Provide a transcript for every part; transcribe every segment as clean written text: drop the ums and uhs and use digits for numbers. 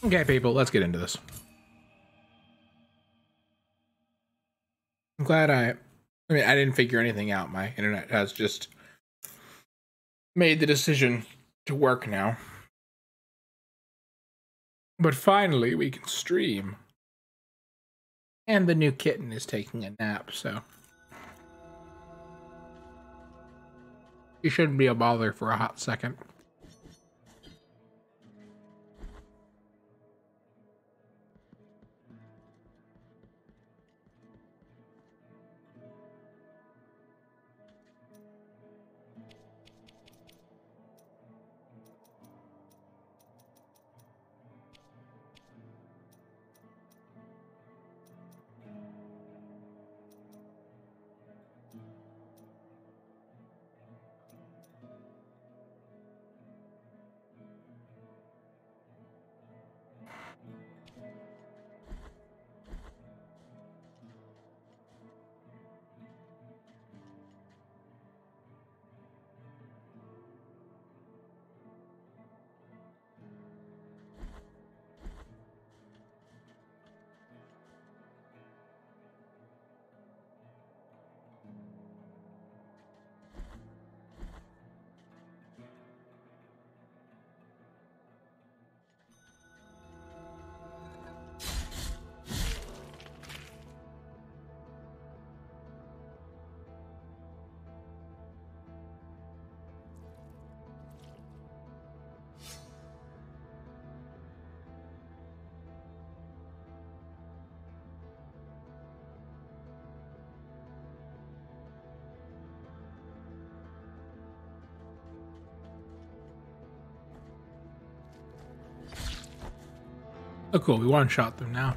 Okay, people, let's get into this. I'm glad I didn't figure anything out. My internet has just made the decision to work now. But finally, we can stream. And the new kitten is taking a nap, so she shouldn't be a bother for a hot second. Oh, cool. We one-shot them now.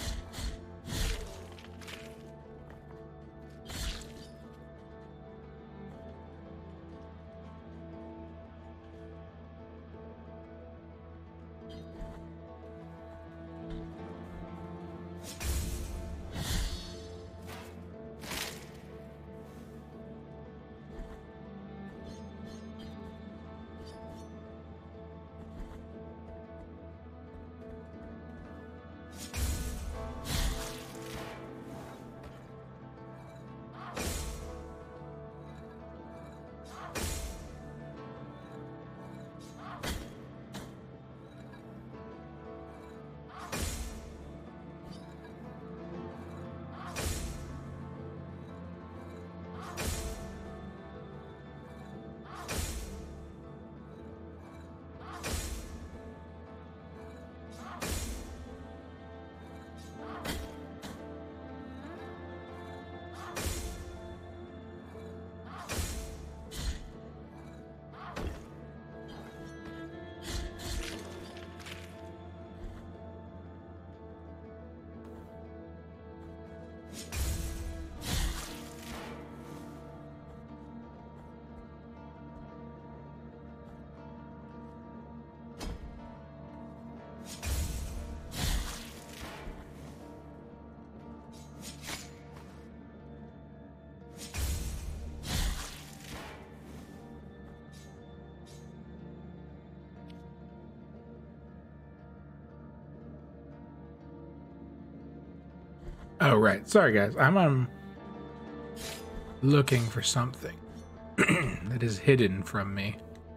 Oh, right. Sorry, guys. I'm looking for something that is hidden from me.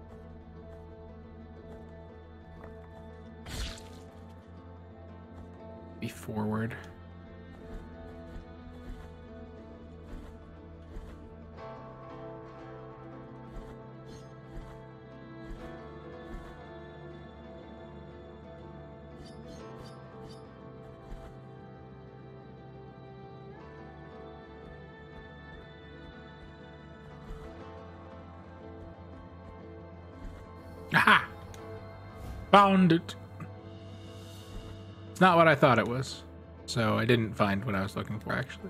Be forward. Aha! Found it. It's not what I thought it was. So I didn't find what I was looking for, actually.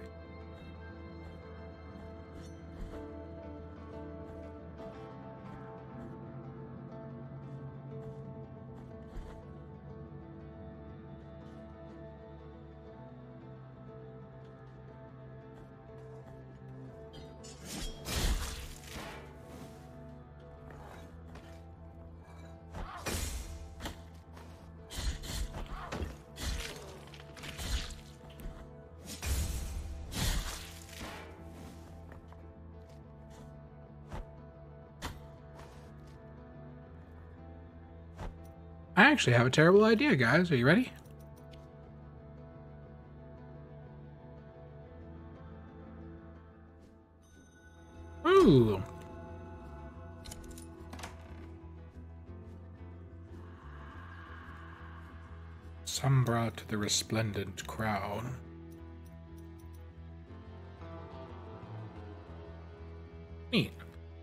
I actually have a terrible idea, guys. Are you ready? Ooh. Sombra to the resplendent crown. Neat.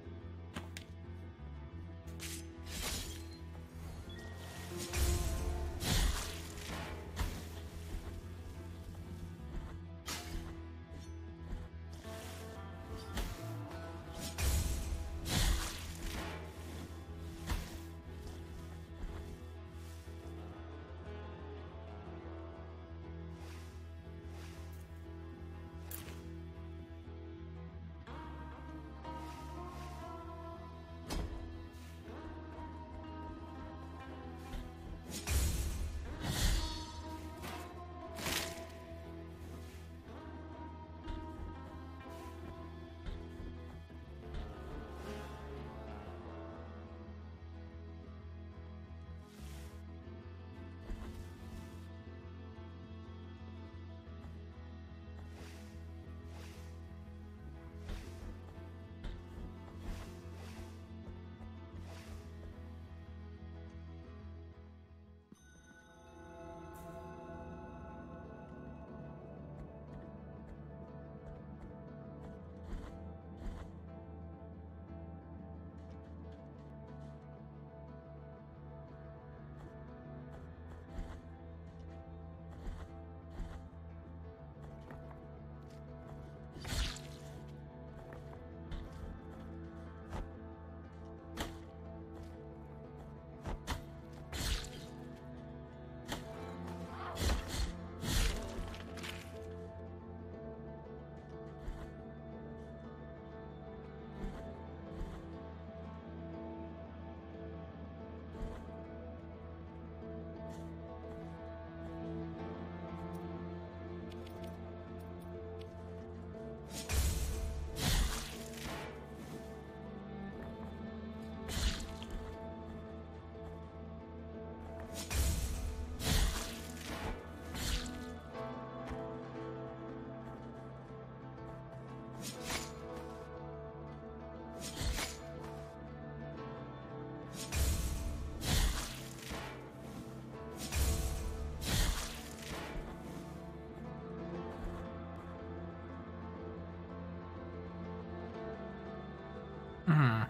Hmm.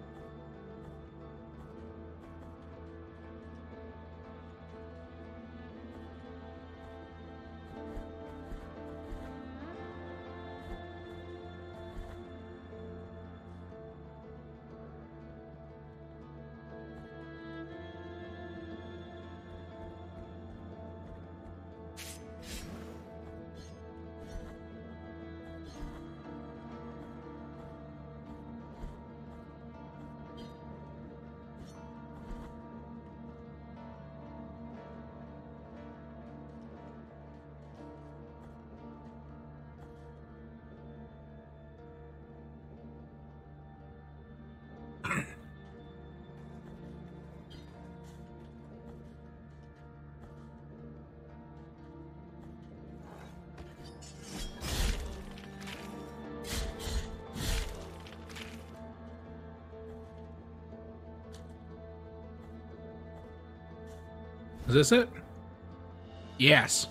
Is this it? Yes.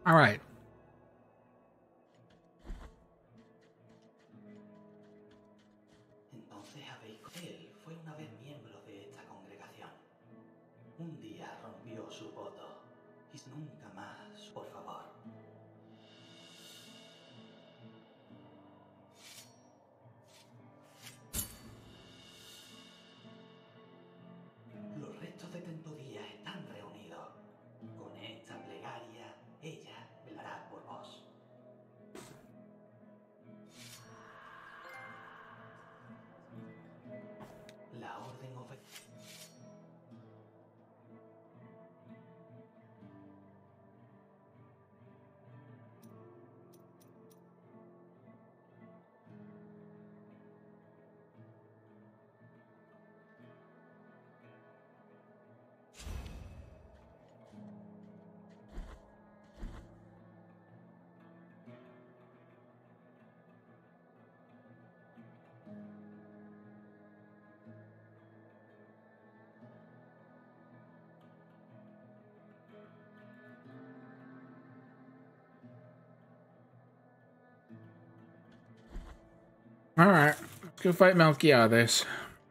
All right. Entonces él fue una vez miembro de esta congregación. Un día rompió su voto y nunca más, por favor. Los restos de Tentodía están reunidos. Con esta plegaria, ella velará por vos. La orden ofrece. All right. Let's go fight Melquiades.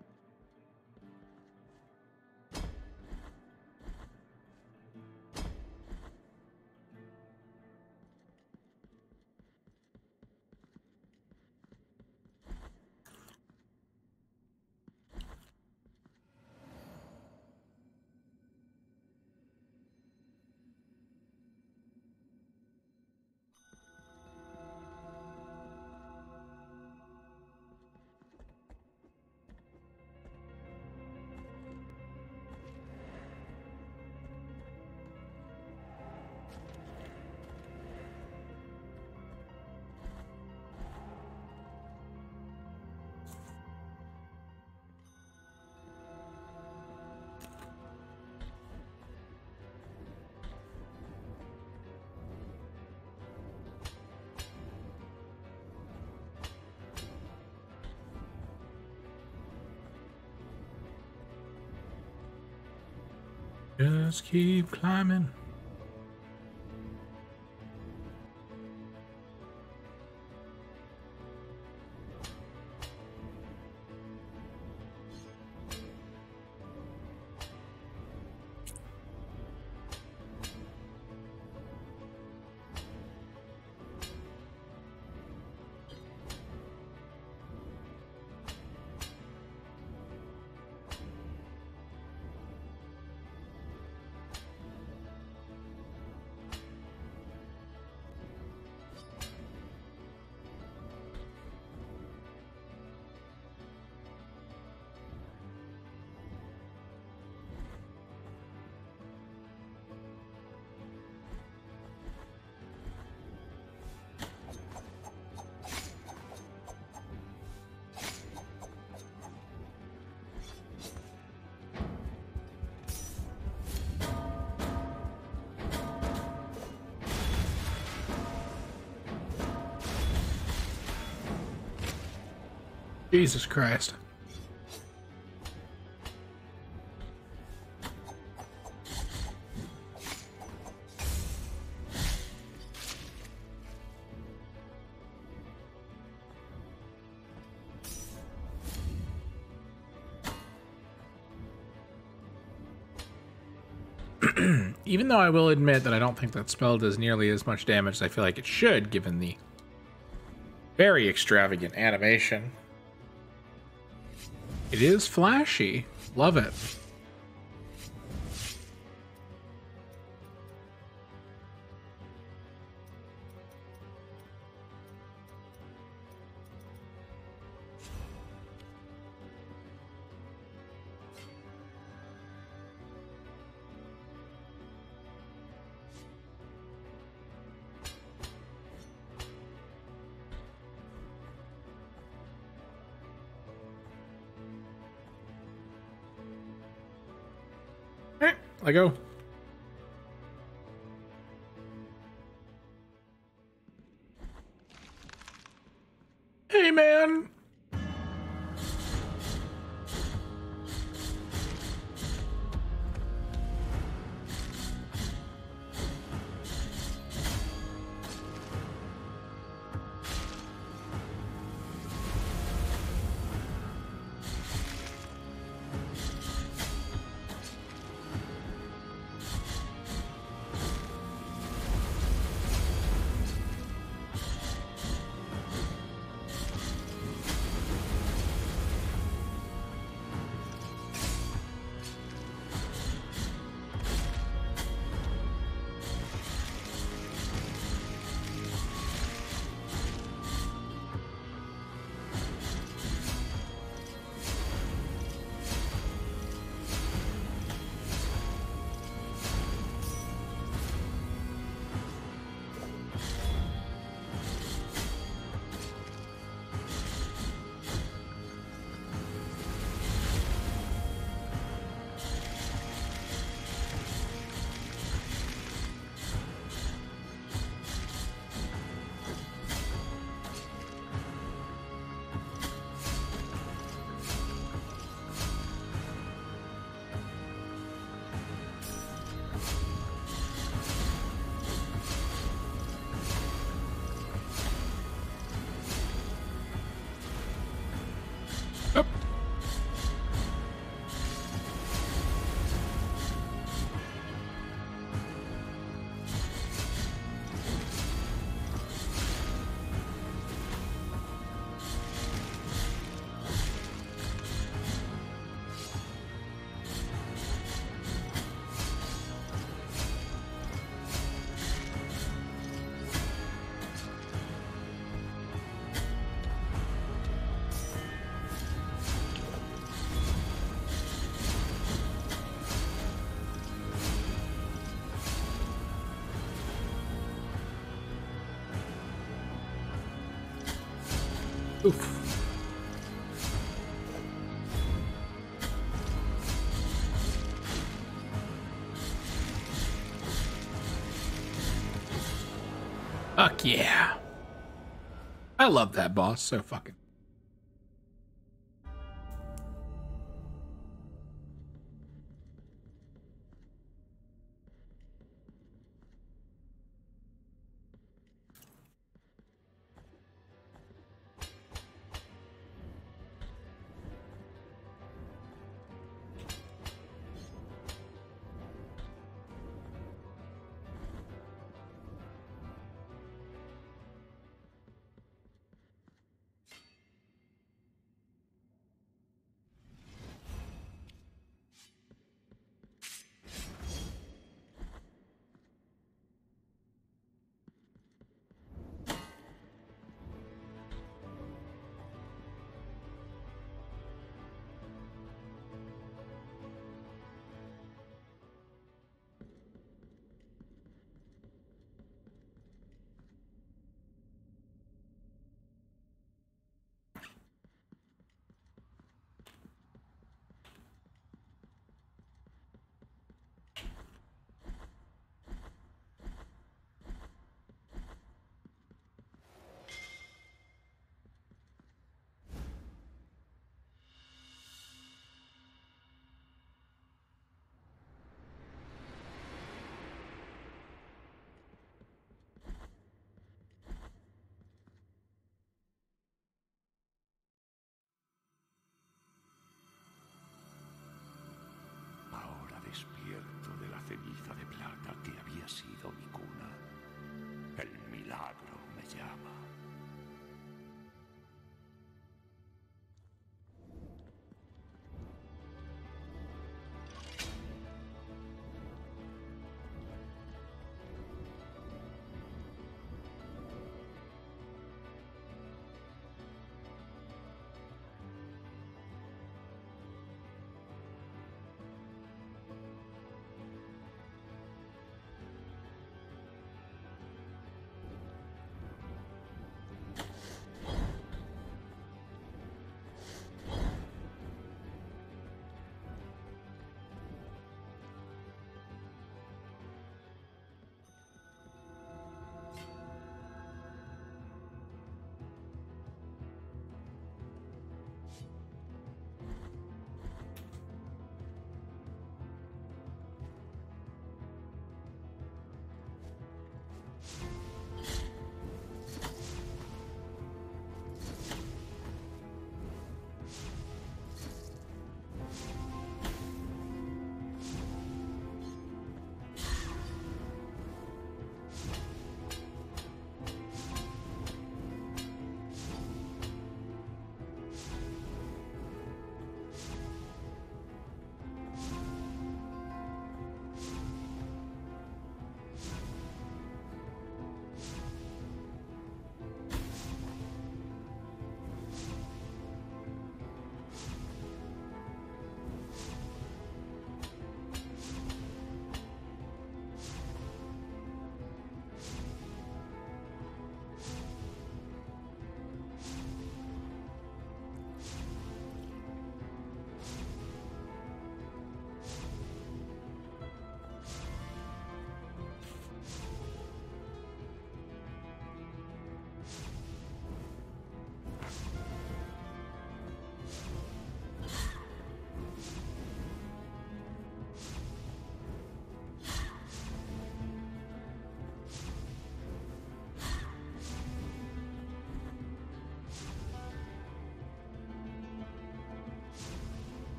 Just keep climbing. Jesus Christ. Even though I will admit that I don't think that spell does nearly as much damage as I feel like it should, given the very extravagant animation. It is flashy. Love it. Alright, let go. Hey, man. Oof. Fuck yeah. I love that boss so fucking.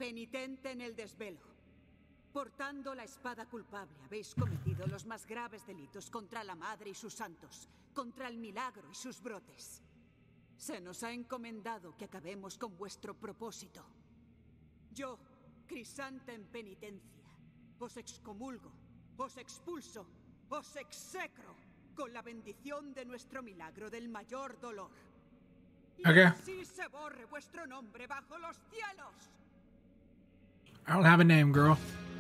penitente en el desvelo. Portando la espada culpable, habéis cometido los más graves delitos contra la Madre y sus santos, contra el milagro y sus brotes. Se nos ha encomendado que acabemos con vuestro propósito. Yo, Crisanto en penitencia, os excomulgo, os expulso, os execro, con la bendición de nuestro milagro del mayor dolor. Y así se borre vuestro nombre bajo los cielos. I don't have a name, girl.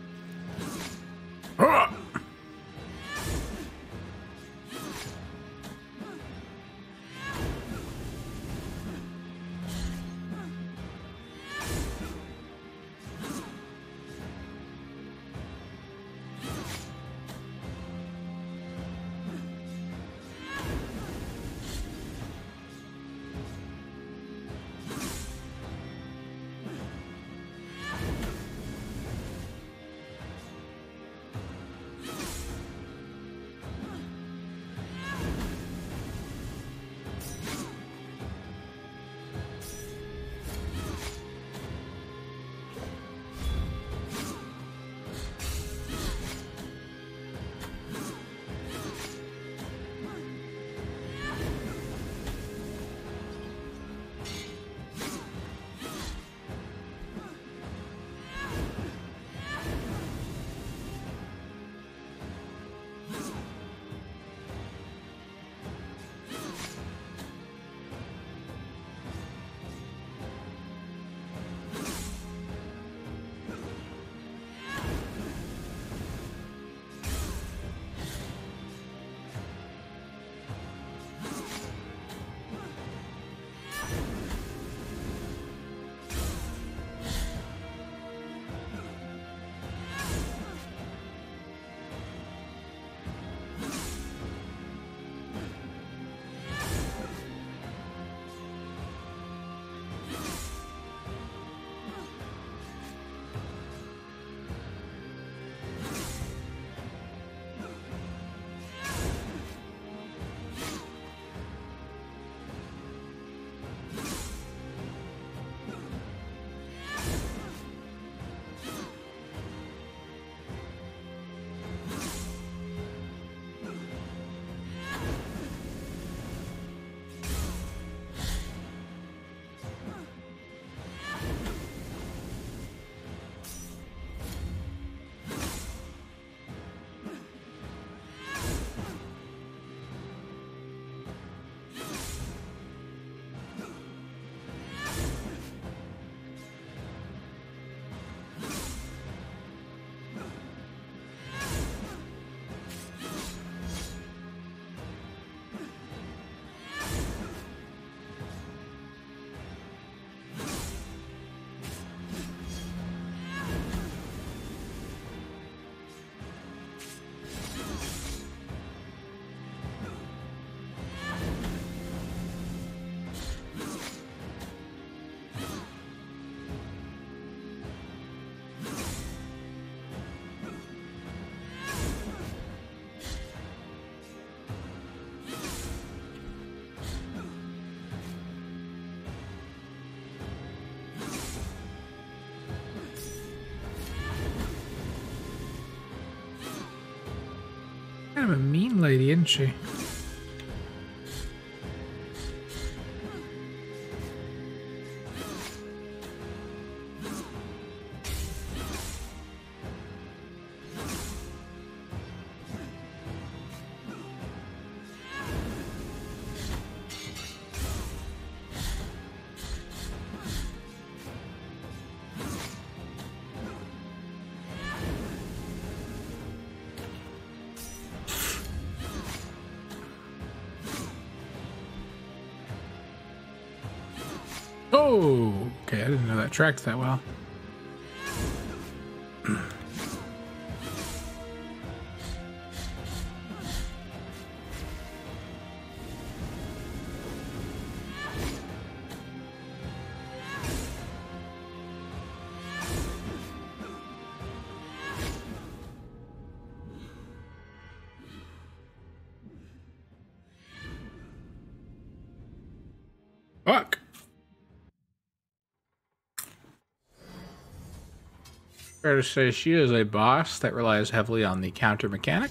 Kind of a mean lady, isn't she? Oh, okay, I didn't know that tracked that well. Fuck. Fair to say she is a boss that relies heavily on the counter mechanic.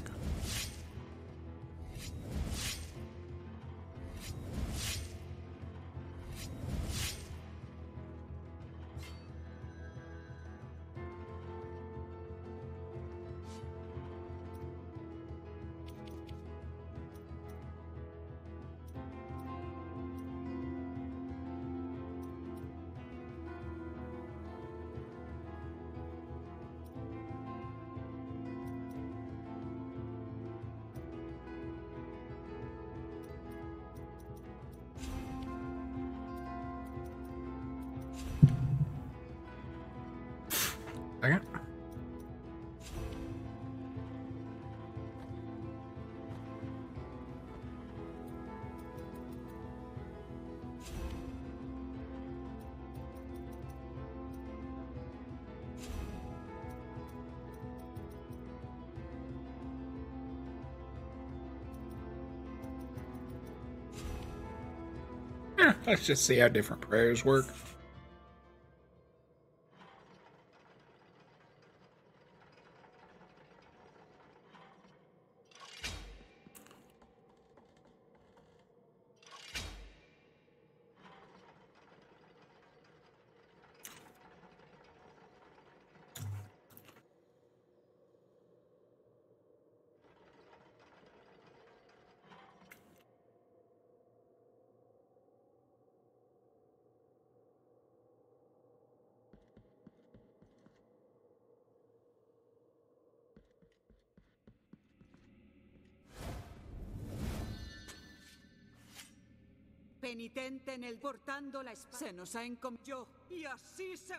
Second. Let's just see how different prayers work. Penitente en el portando la espada. Se nos ha encomendado y así se...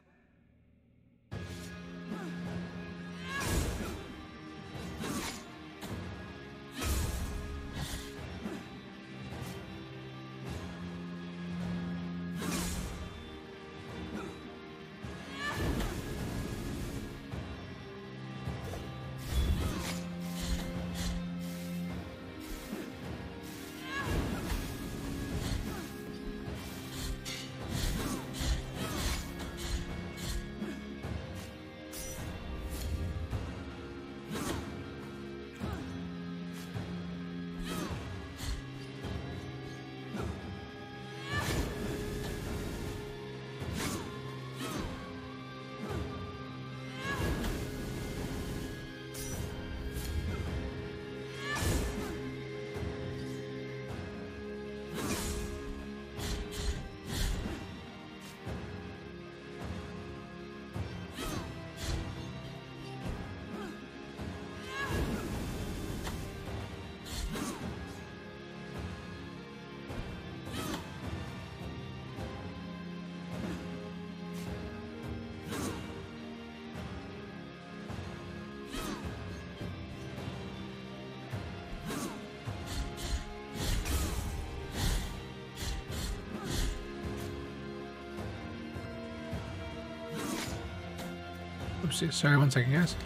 Oopsie, sorry, 1 second, guys.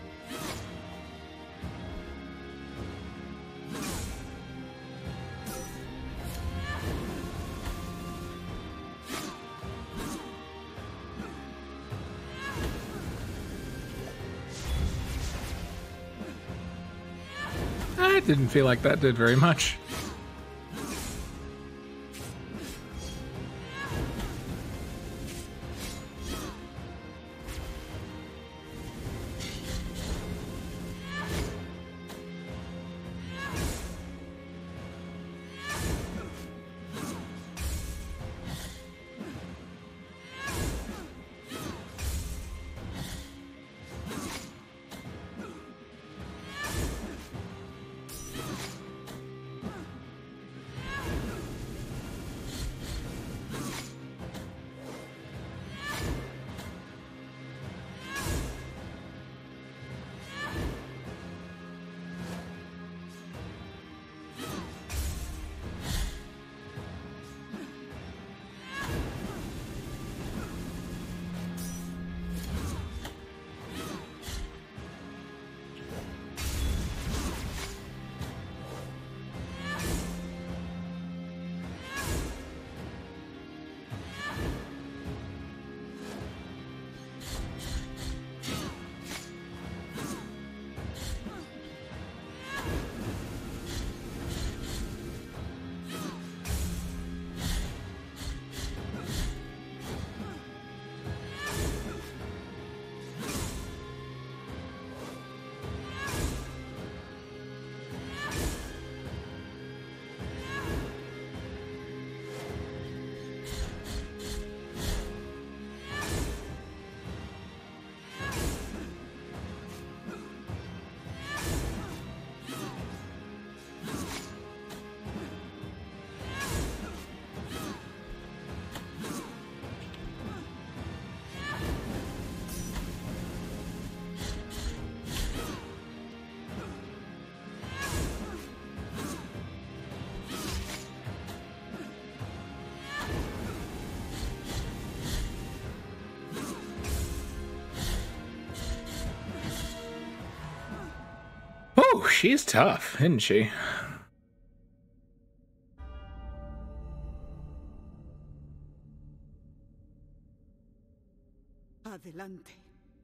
I didn't feel like that did very much. Ooh, she's tough, isn't she? Adelante.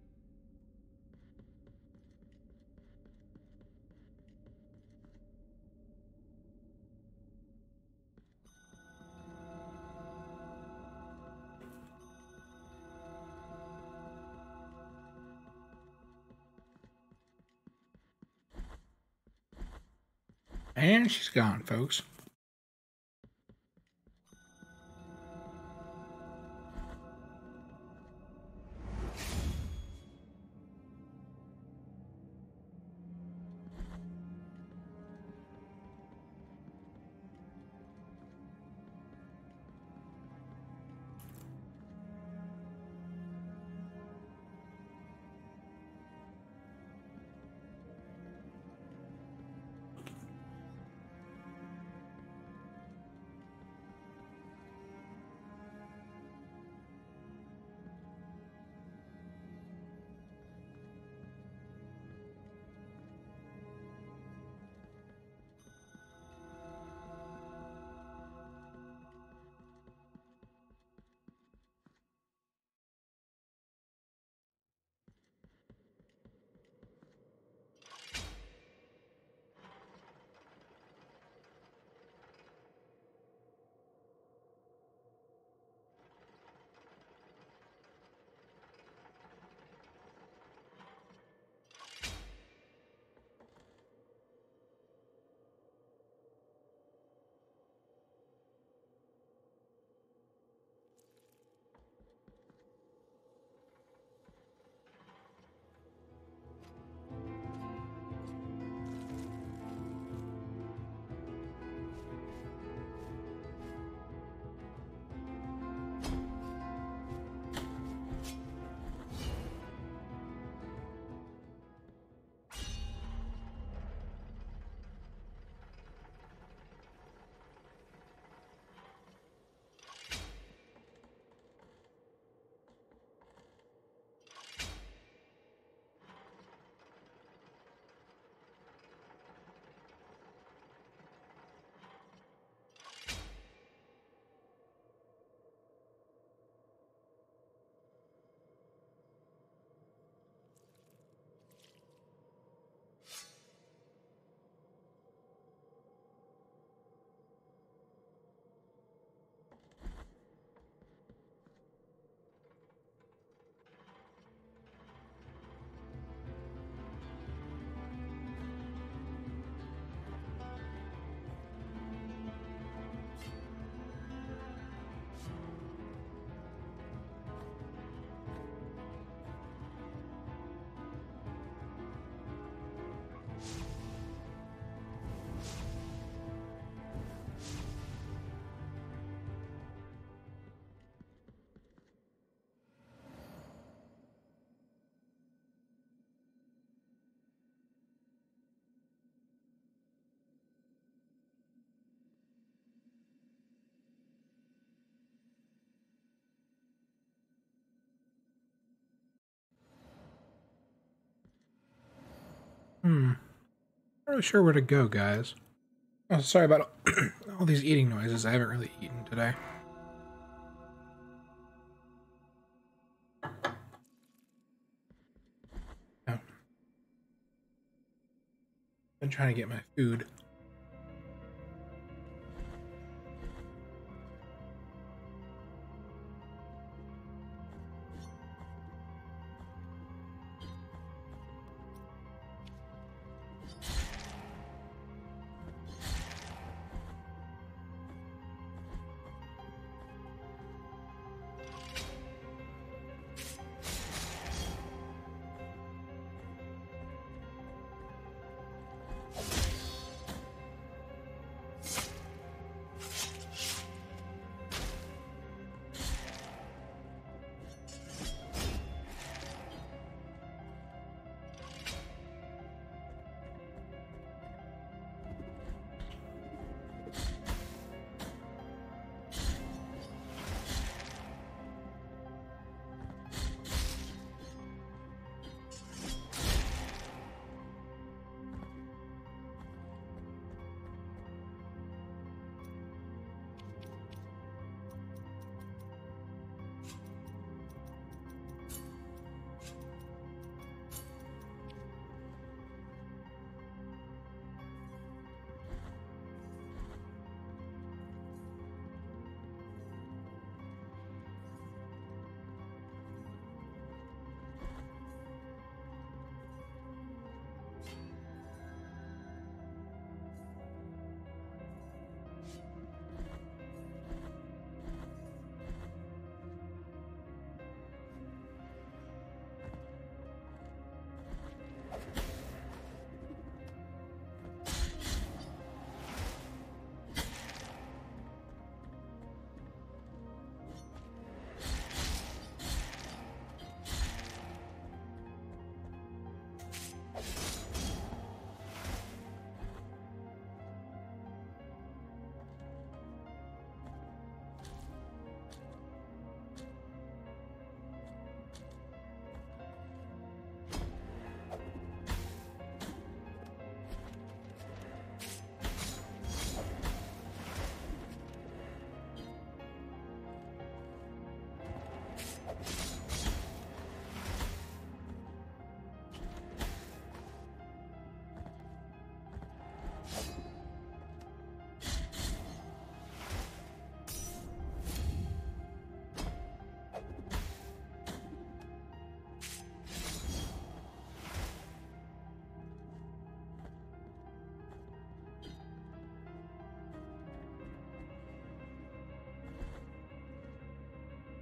And she's gone, folks. Not really sure where to go, guys. Oh, sorry about all these eating noises. I haven't really eaten today. Oh. Been trying to get my food.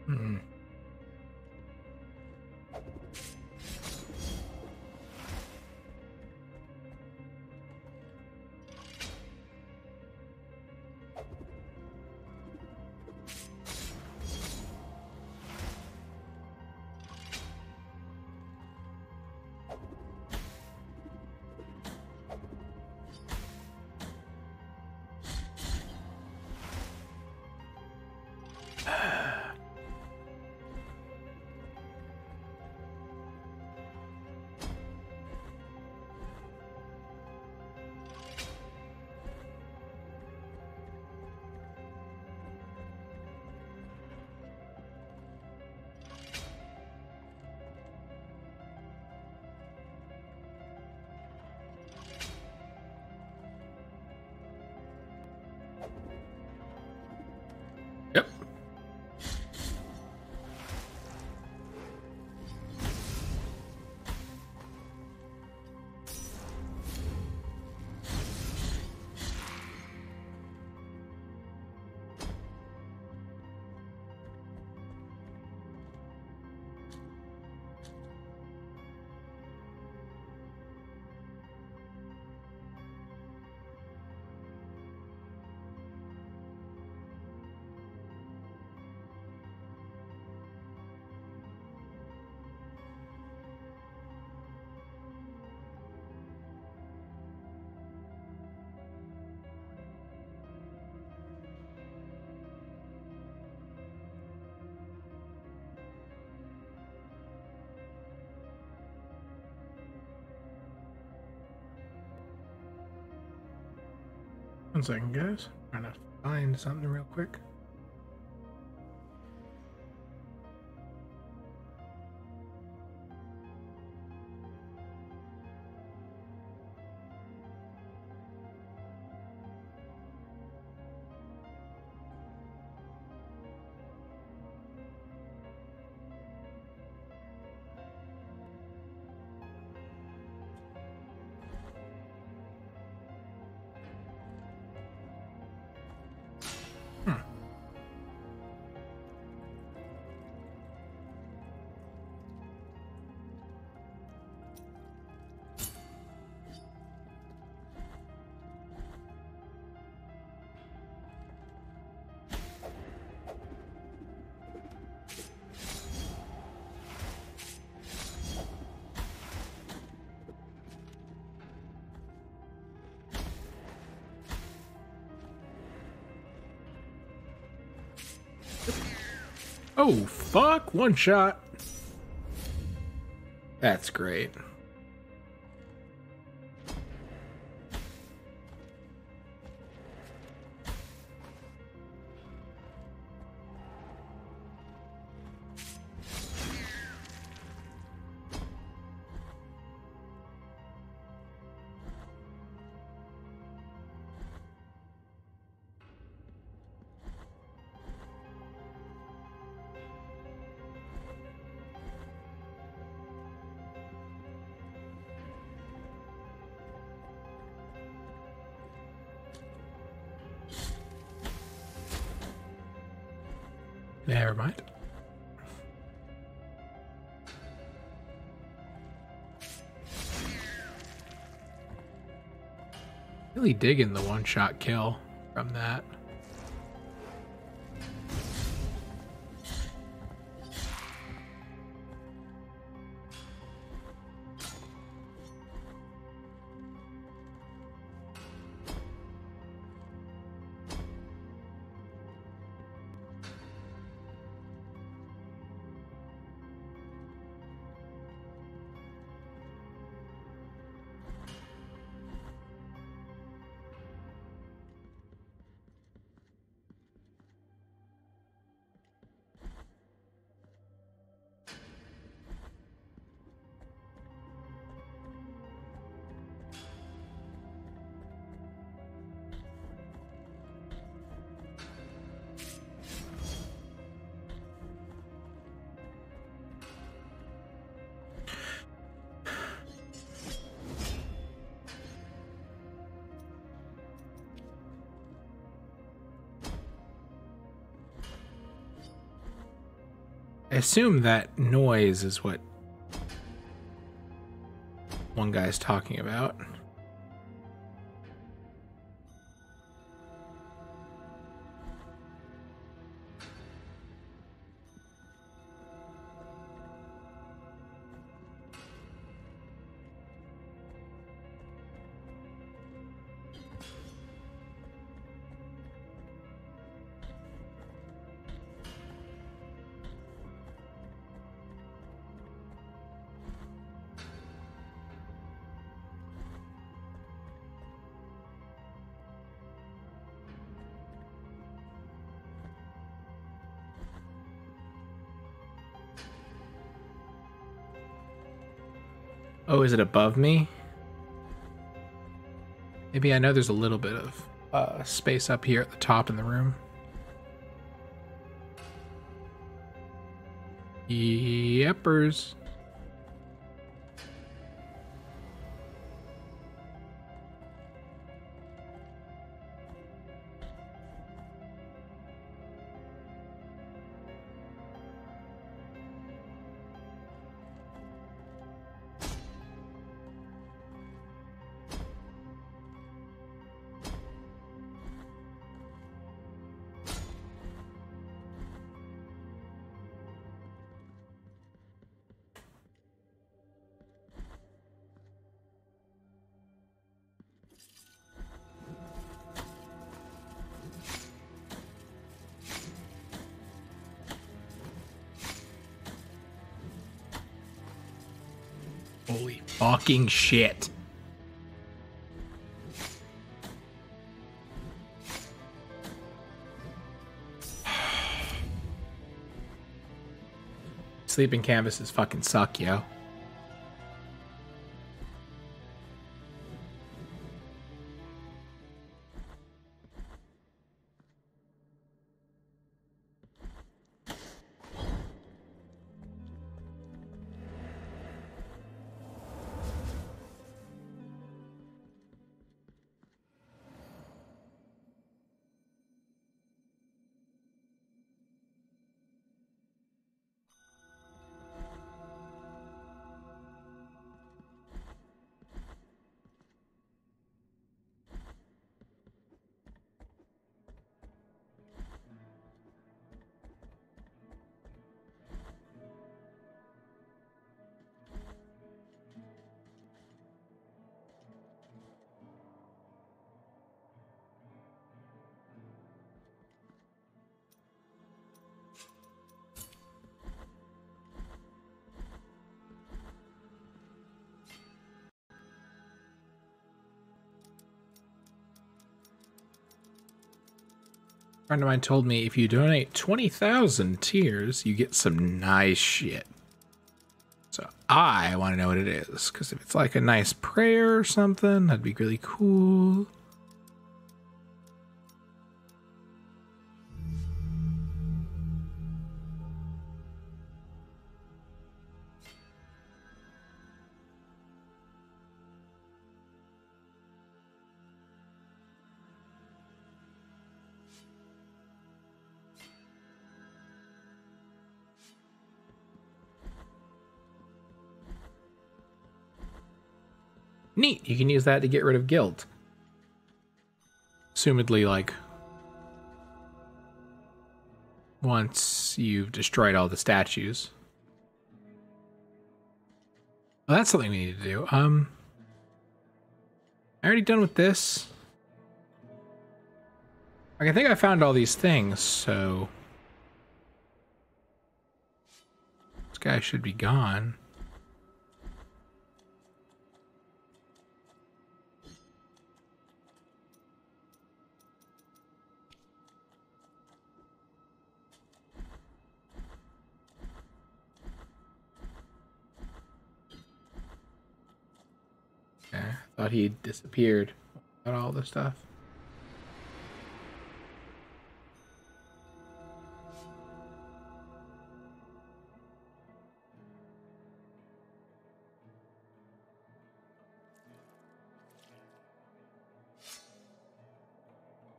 Hmm. Yep. One second, guys. Trying to find something real quick. Oh, fuck. One shot. That's great. Never mind. Really digging the one-shot kill from that. assume that noise is what one guy's talking about. Oh, is it above me? Maybe I know there's a little bit of space up here at the top in the room. Yepers. Holy fucking shit. Sleeping canvases fucking suck, yo. A friend of mine told me if you donate 20,000 tiers, you get some nice shit. So I want to know what it is, because if it's like a nice prayer or something, that'd be really cool. Neat, you can use that to get rid of guilt. Assumedly, like, once you've destroyed all the statues. Well, that's something we need to do. I already done with this. Like, I think I found all these things, so this guy should be gone. Okay, I thought he disappeared. Got all the stuff.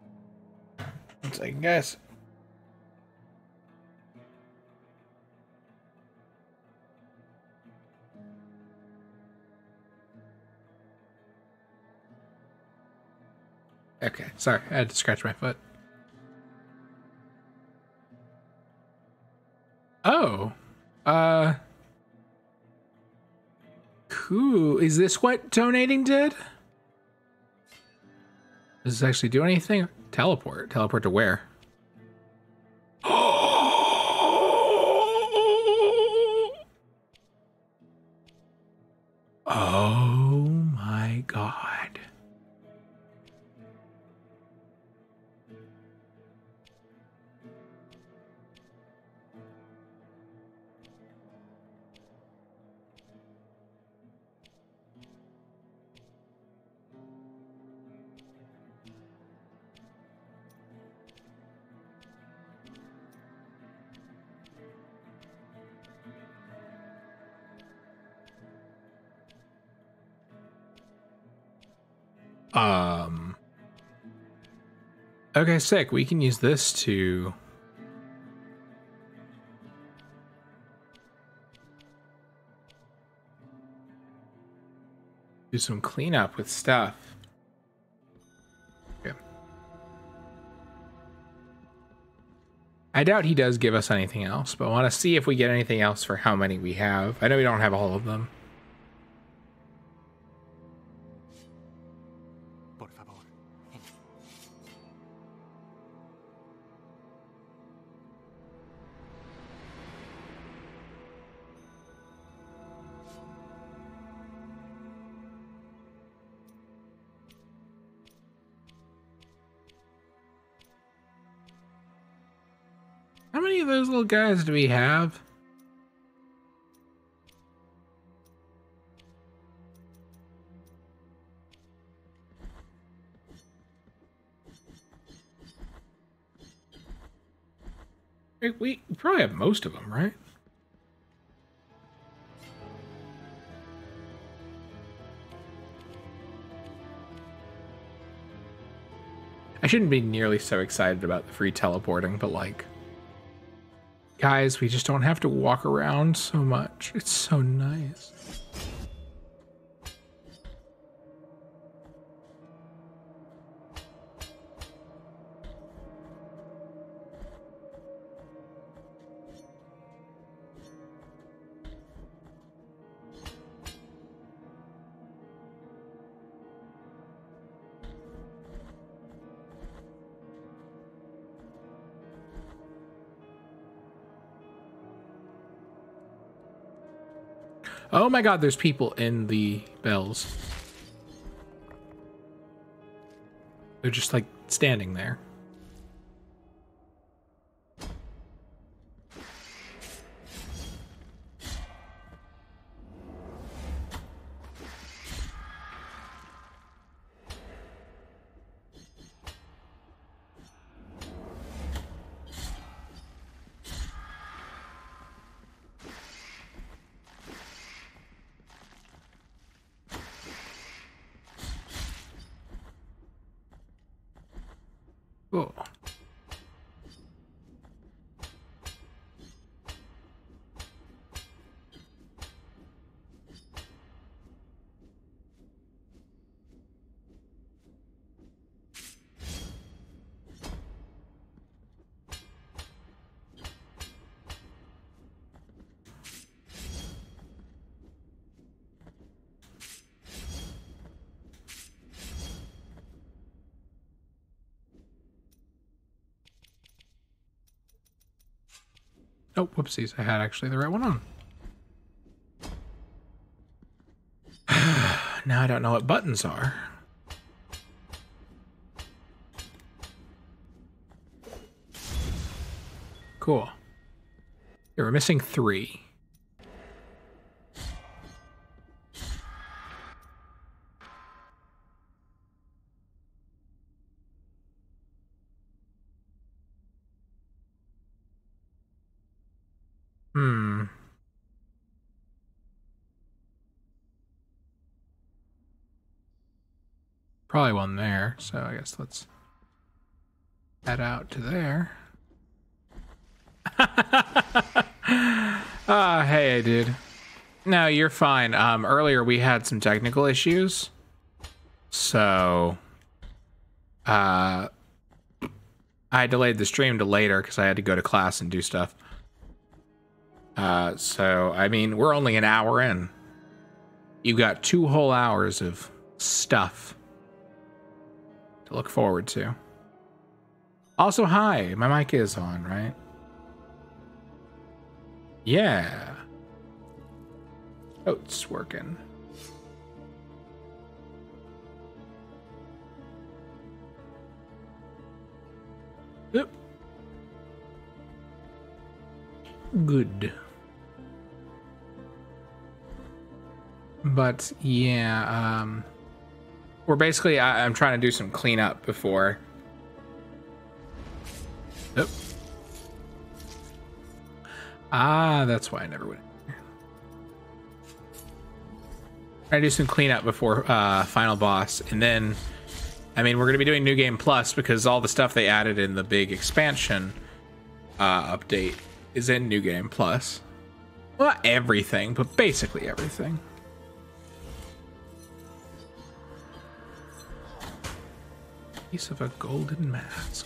One second, guys. Okay, sorry, I had to scratch my foot. Oh, cool. Is this what donating did? Does this actually do anything? Teleport. Teleport to where? Oh my God. Okay, sick. We can use this to do some cleanup with stuff. Okay. I doubt he does give us anything else, but I want to see if we get anything else for how many we have. I know we don't have all of them. How many of those little guys do we have? We probably have most of them, right? I shouldn't be nearly so excited about the free teleporting, but like, guys, we just don't have to walk around so much. It's so nice. Oh my God, there's people in the bells. They're just like standing there. Cool. Oh, whoopsies. I had actually the right one on. Now I don't know what buttons are. Cool. Okay, we're missing 3. Probably one there, so I guess let's head out to there. Hey, dude. No, you're fine. Earlier we had some technical issues, so I delayed the stream to later because I had to go to class and do stuff. So, I mean, we're only an hour in. You've got 2 whole hours of stuff to look forward to. Also, hi, my mic is on, right? Yeah. Oh, it's working. Yep. Good. But yeah, we're basically, I'm trying to do some cleanup before. Yep. Ah, that's why I never went. Trying to do some cleanup before final boss, and then, I mean, we're gonna be doing New Game Plus because all the stuff they added in the big expansion update is in New Game Plus. Well, not everything, but basically everything. Piece of a golden mask.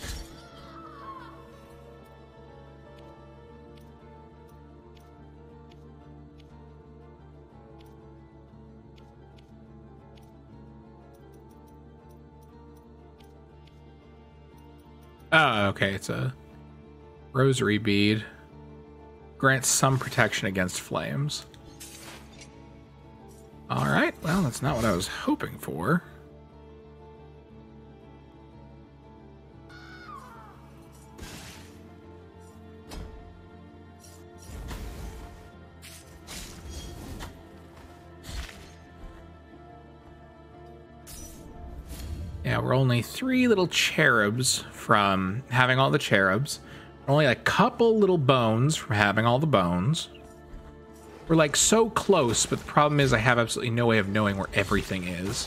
Oh, okay, it's a rosary bead. Grants some protection against flames. All right, well, that's not what I was hoping for. Yeah, we're only 3 little cherubs from having all the cherubs. We're only a couple little bones from having all the bones. We're like so close, but the problem is I have absolutely no way of knowing where everything is.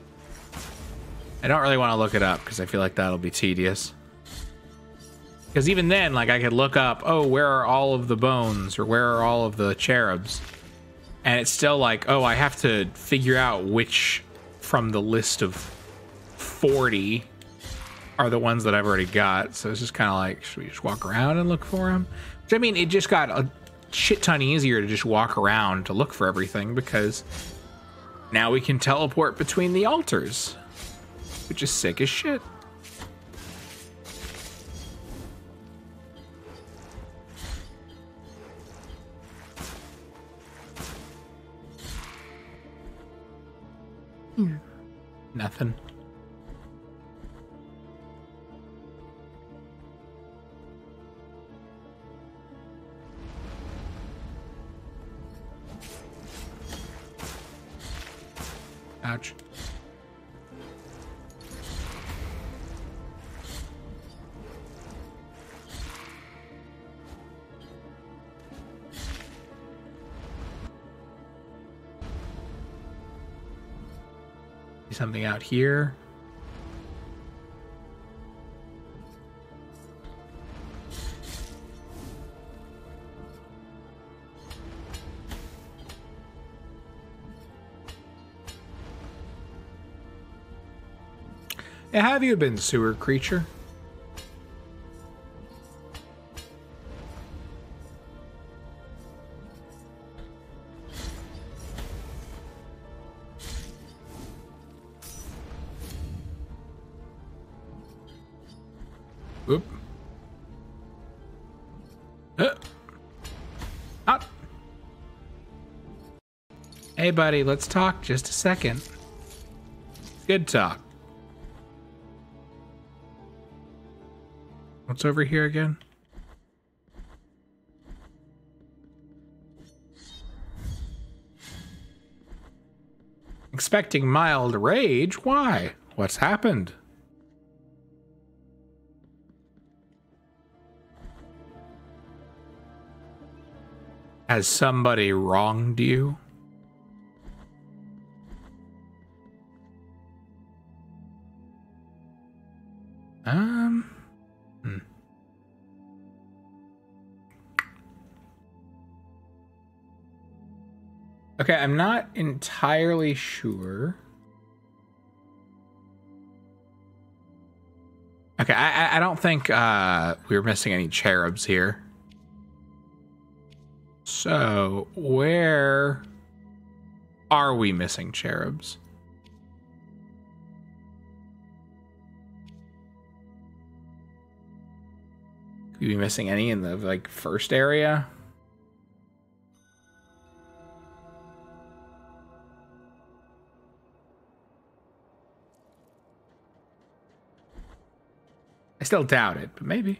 I don't really want to look it up because I feel like that'll be tedious. Because even then, like, I could look up, oh, where are all of the bones, or where are all of the cherubs? And it's still like, oh, I have to figure out which from the list of 40 are the ones that I've already got. So it's just kind of like, should we just walk around and look for them? Which, I mean, it just got a shit ton easier to just walk around to look for everything because now we can teleport between the altars, which is sick as shit. Nothing. Ouch. Something out here. Have you been, sewer creature? Oop. Out. Hey, buddy, let's talk just a second. Good talk. What's over here again? Expecting mild rage? Why? What's happened? Has somebody wronged you? Okay, I'm not entirely sure. Okay, I don't think we were missing any cherubs here. So, where are we missing cherubs? Could we be missing any in the like first area? I still doubt it, but maybe.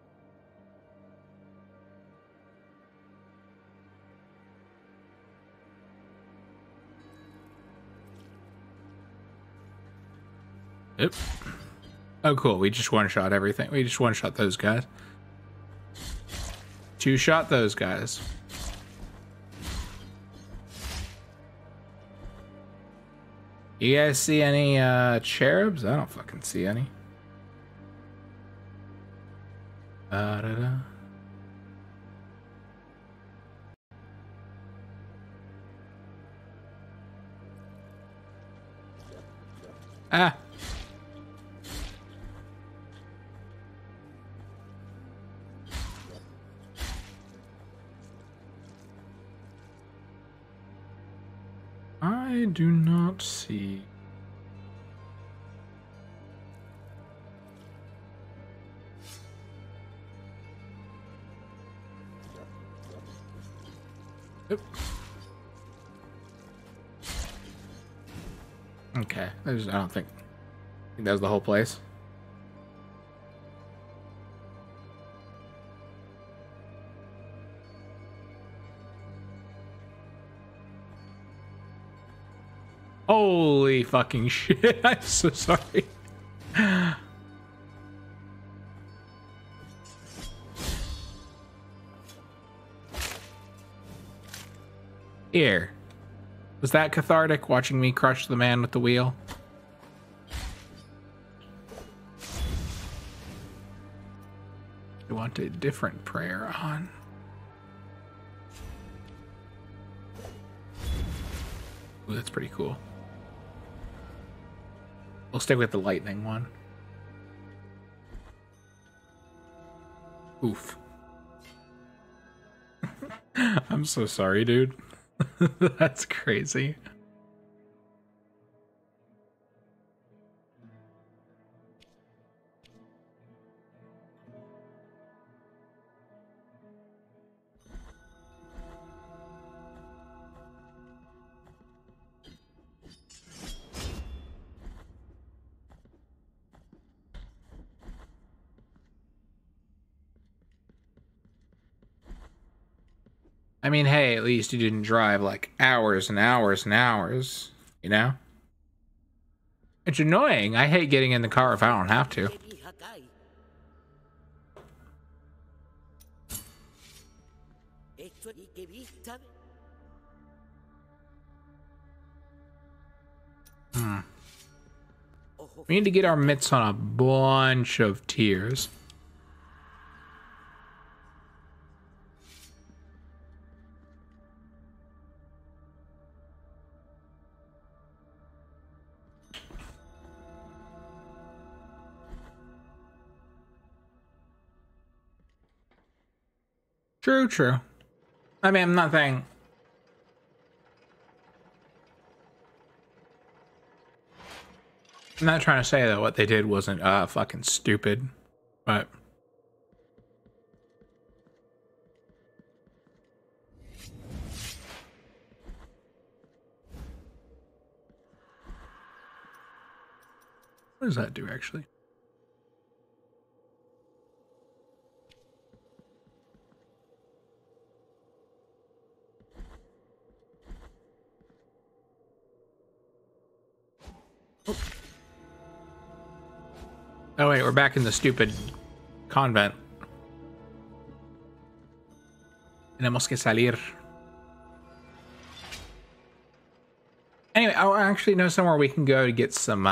Yep. Oh, cool. We just one-shot everything. We just one-shot those guys. Two-shot those guys. You guys see any cherubs? I don't fucking see any. Da-da-da. Ah. I do not see. Oop. Okay, I don't think that was the whole place. Holy fucking shit, I'm so sorry. Here. Was that cathartic, watching me crush the man with the wheel? I want a different prayer on. Ooh, that's pretty cool. We'll stick with the lightning one. Oof. I'm so sorry, dude. That's crazy. I mean, hey, at least you didn't drive like hours and hours and hours, you know? It's annoying. I hate getting in the car if I don't have to. We need to get our mitts on a bunch of tiers. True, true. I mean, I'm not saying... I'm not trying to say that what they did wasn't fucking stupid, but... What does that do, actually? Oh wait, we're back in the stupid convent. Tenemos que salir. Anyway, I actually know somewhere we can go to get some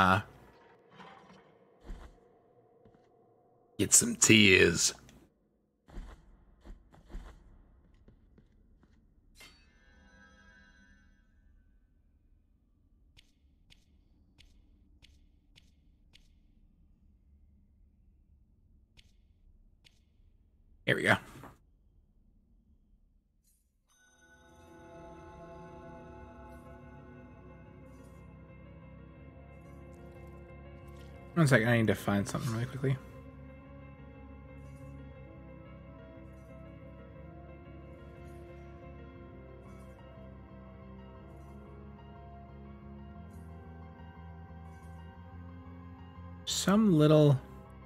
tears. Here we go. One second, I need to find something really quickly. Some little...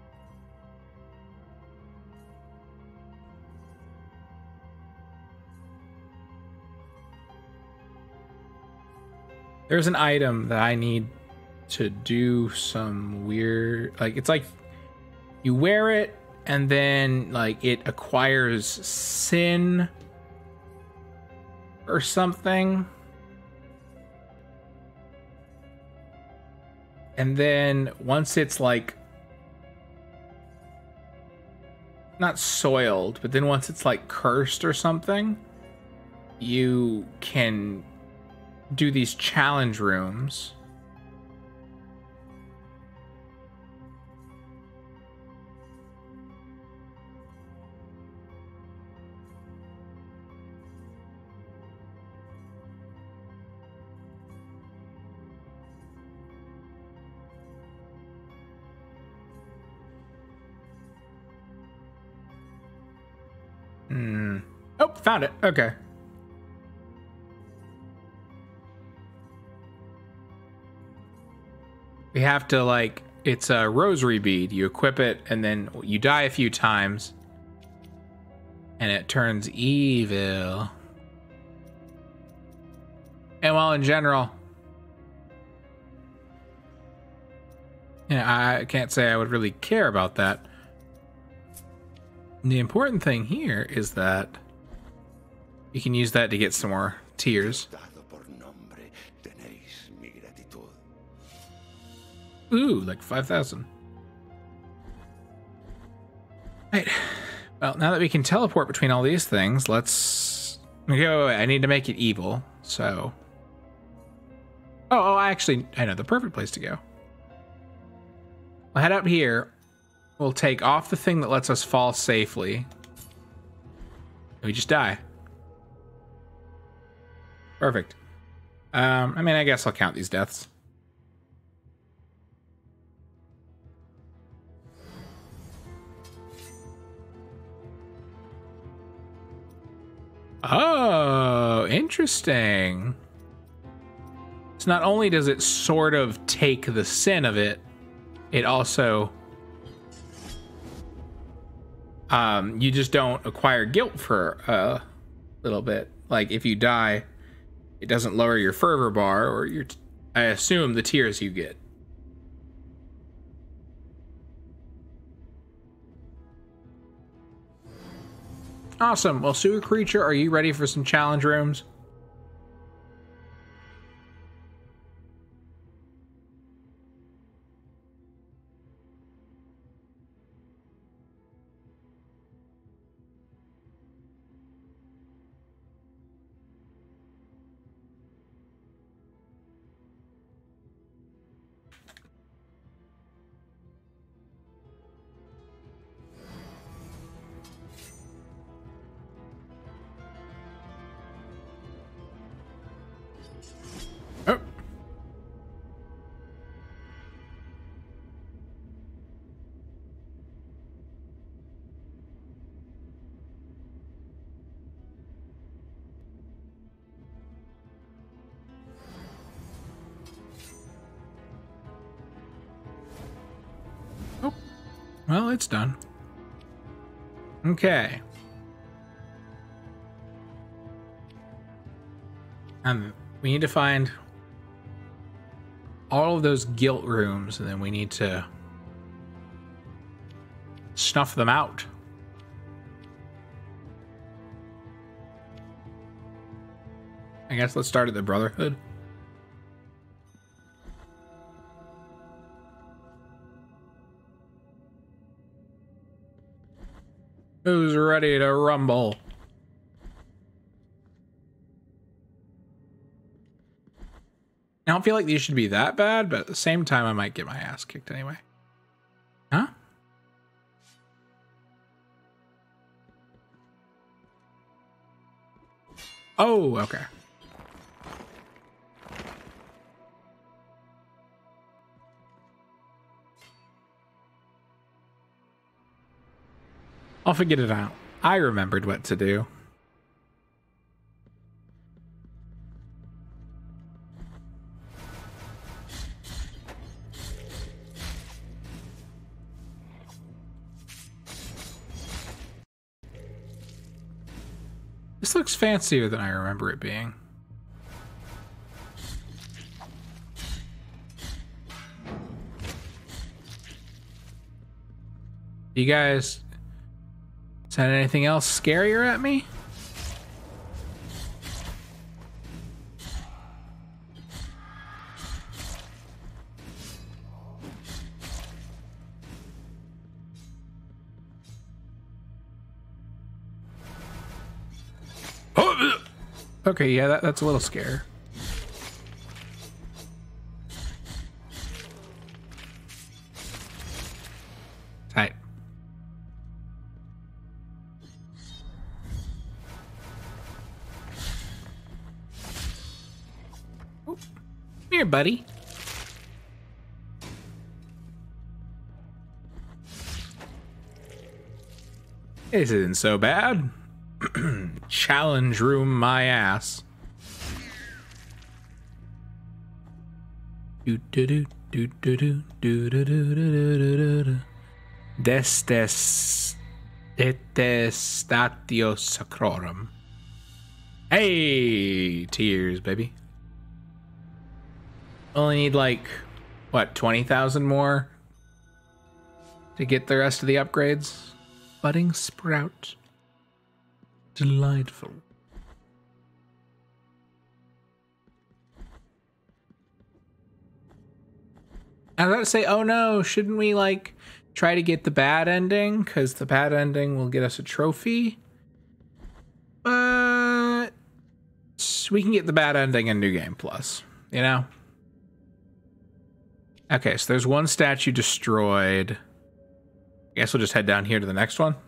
There's an item that I need to do some weird... Like, it's like you wear it and then, like, it acquires sin or something. And then once it's like not soiled, but then once it's like cursed or something, you can do these challenge rooms. Oh, found it. Okay. We have to, like, it's a rosary bead. You equip it, and then you die a few times, and it turns evil. And well, in general, yeah, I can't say I would really care about that. The important thing here is that you can use that to get some more tears. Ooh, like 5,000. Right. Well, now that we can teleport between all these things, let's go. I need to make it evil, so... Oh, I know the perfect place to go. We'll head up here. We'll take off the thing that lets us fall safely. We just die. Perfect. I mean, I guess I'll count these deaths. Oh, interesting. So not only does it sort of take the sin of it, it also... you just don't acquire guilt for a little bit. Like, if you die, it doesn't lower your fervor bar or your... I assume the tears you get. Awesome. Well, Sewer Creature, are you ready for some challenge rooms? Oh. Oh. Well, it's done. Okay. We need to find all of those guilt rooms, and then we need to snuff them out. I guess let's start at the Brotherhood. Who's ready to rumble? I don't feel like these should be that bad, but at the same time, I might get my ass kicked anyway. Huh? Oh, okay. I'll figure it out. I remembered what to do. This looks fancier than I remember it being. You guys send anything else scarier at me? Okay, yeah, that's a little scary. Tight. Oh, come here, buddy. This isn't so bad. Challenge room my ass. Detestatio sacrorum. Hey, tears, baby. Only need like what, 20,000 more to get the rest of the upgrades. Budding sprout. Delightful. I was about to say, oh no, shouldn't we like try to get the bad ending? Because the bad ending will get us a trophy. But we can get the bad ending in New Game Plus, you know? Okay, so there's one statue destroyed. I guess we'll just head down here to the next one.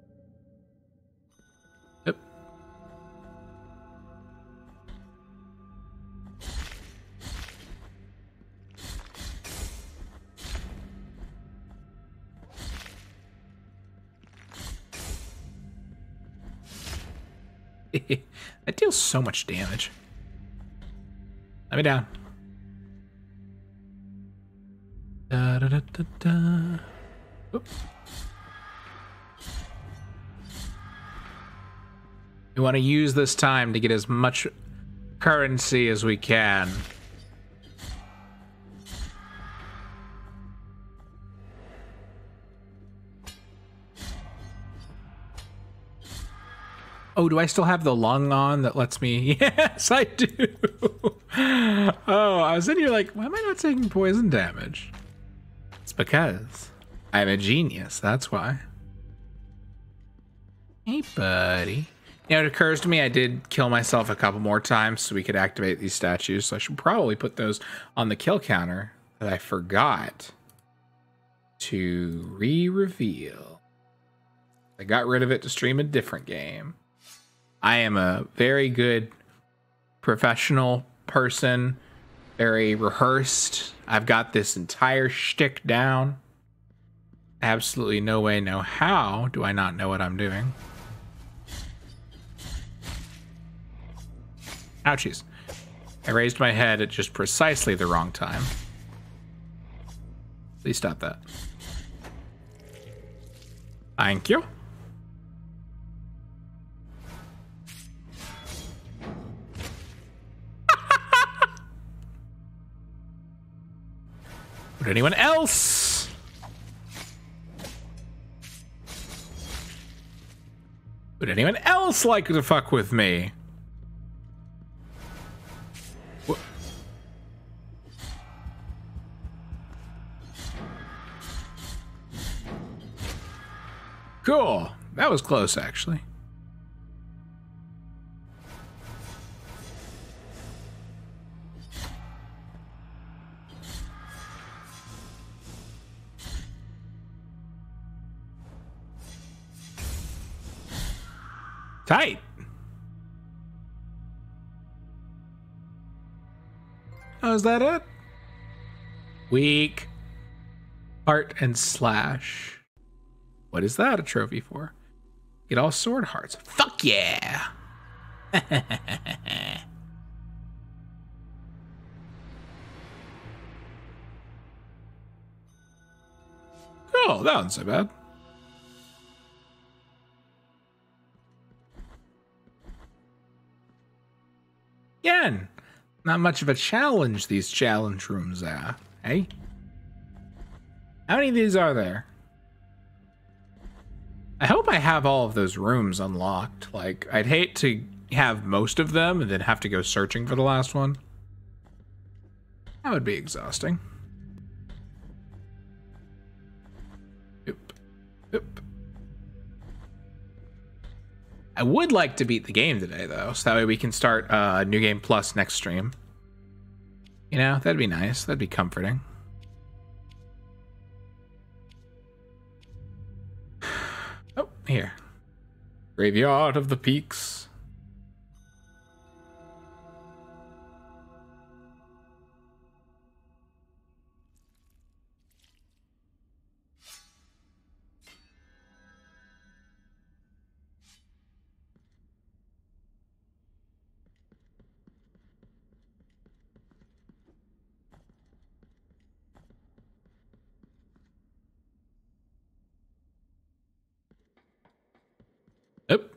Yep. That deals so much damage. Let me down. Da, da, da, da, da. Oop. We want to use this time to get as much currency as we can. Oh, do I still have the lung on that lets me? Yes, I do. Oh, I was in here like, why am I not taking poison damage? It's because I'm a genius. That's why. Hey, buddy. You know, it occurs to me I did kill myself a couple more times so we could activate these statues. So I should probably put those on the kill counter that I forgot to re-reveal. I got rid of it to stream a different game. I am a very good professional person, very rehearsed. I've got this entire shtick down. Absolutely no way, no how do I not know what I'm doing. Ouchies. I raised my head at just precisely the wrong time. Please stop that. Thank you. Would anyone else? Would anyone else like to fuck with me? Cool. That was close, actually. Tight. Oh, is that it? Weak. Heart and slash. What is that a trophy for? Get all sword hearts. Fuck yeah! Oh, that wasn't so bad. Again, not much of a challenge, these challenge rooms are. Hey? How many of these are there? I hope I have all of those rooms unlocked. Like, I'd hate to have most of them and then have to go searching for the last one. That would be exhausting. Oop. Oop. I would like to beat the game today, though, so that way we can start New Game Plus next stream. You know, that'd be nice. That'd be comforting. Oh, here. Graveyard of the Peaks. Oop.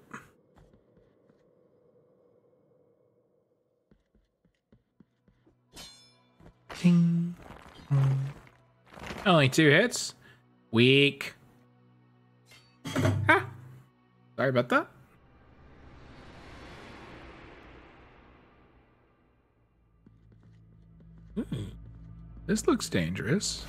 Ding. Only 2 hits. Weak. Ah. Sorry about that. This looks dangerous.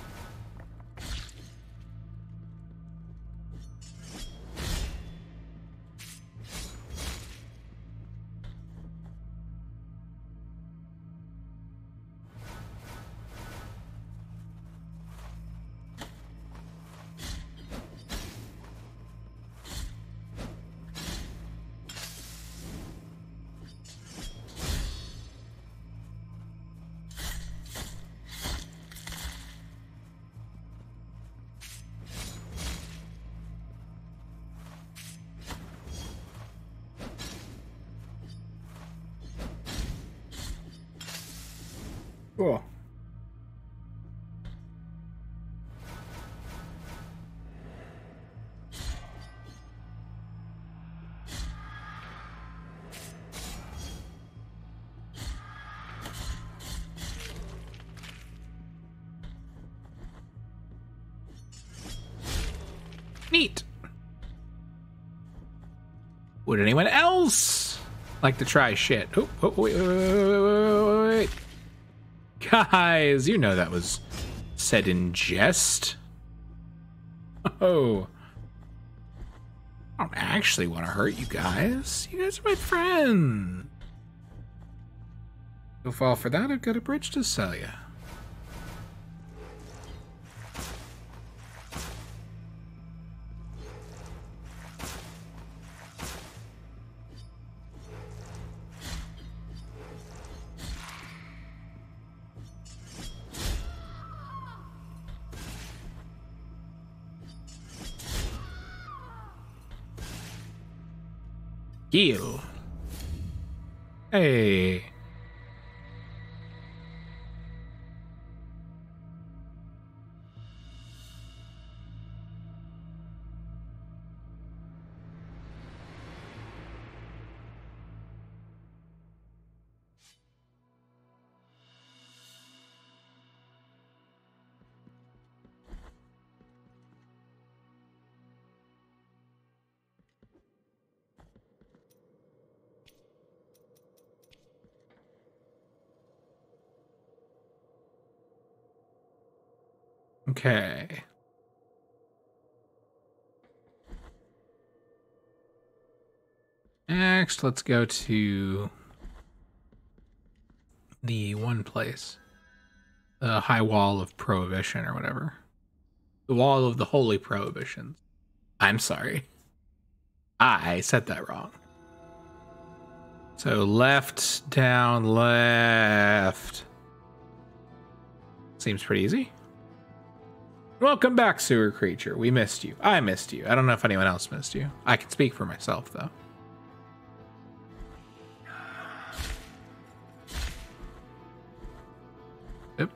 Cool. Neat. Would anyone else like to try shit? Oh, wait. Guys, you know that was said in jest. Oh. I don't actually want to hurt you guys. You guys are my friends. Don't fall for that, I've got a bridge to sell you. Heal. Hey. Okay. Next, let's go to the one place. The high wall of prohibition or whatever. The wall of the holy prohibitions. I'm sorry. I said that wrong. So left, down, left. Seems pretty easy. Welcome back, sewer creature. We missed you. I missed you. I don't know if anyone else missed you. I can speak for myself, though. Yep.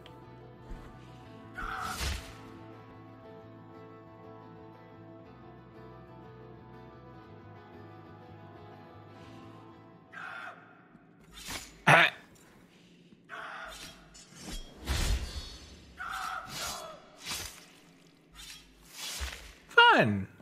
Ah. Fun.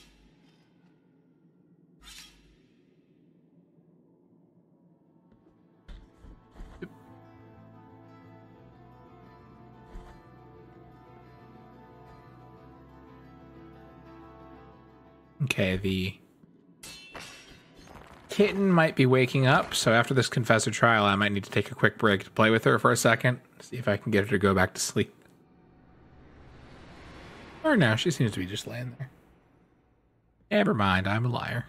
Okay, the kitten might be waking up, so after this confessor trial, I might need to take a quick break to play with her for a second, see if I can get her to go back to sleep. Or no, she seems to be just laying there. Never mind, I'm a liar.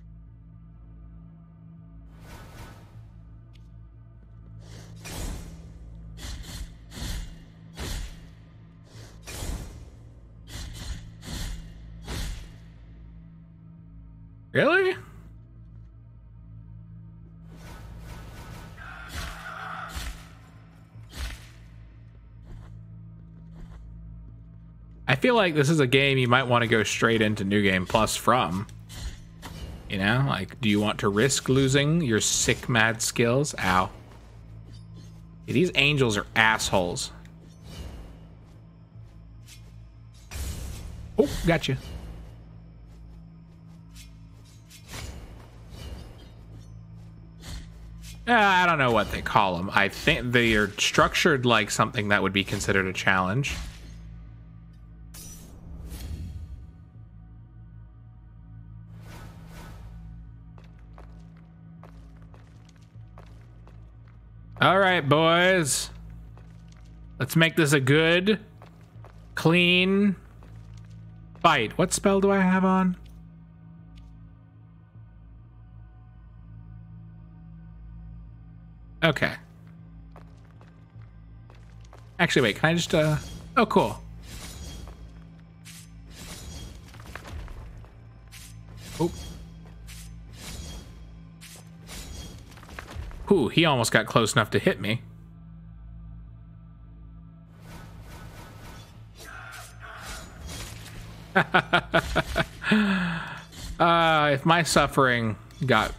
Really? I feel like this is a game you might want to go straight into New Game Plus from. You know, like, do you want to risk losing your sick mad skills? Ow. Yeah, these angels are assholes. Oh, gotcha. I don't know what they call them. I think they are structured like something that would be considered a challenge. All right, boys. Let's make this a good, clean fight. What spell do I have on? Okay. Actually, wait, can I just, oh, cool. Oh. Ooh, he almost got close enough to hit me. If my suffering got,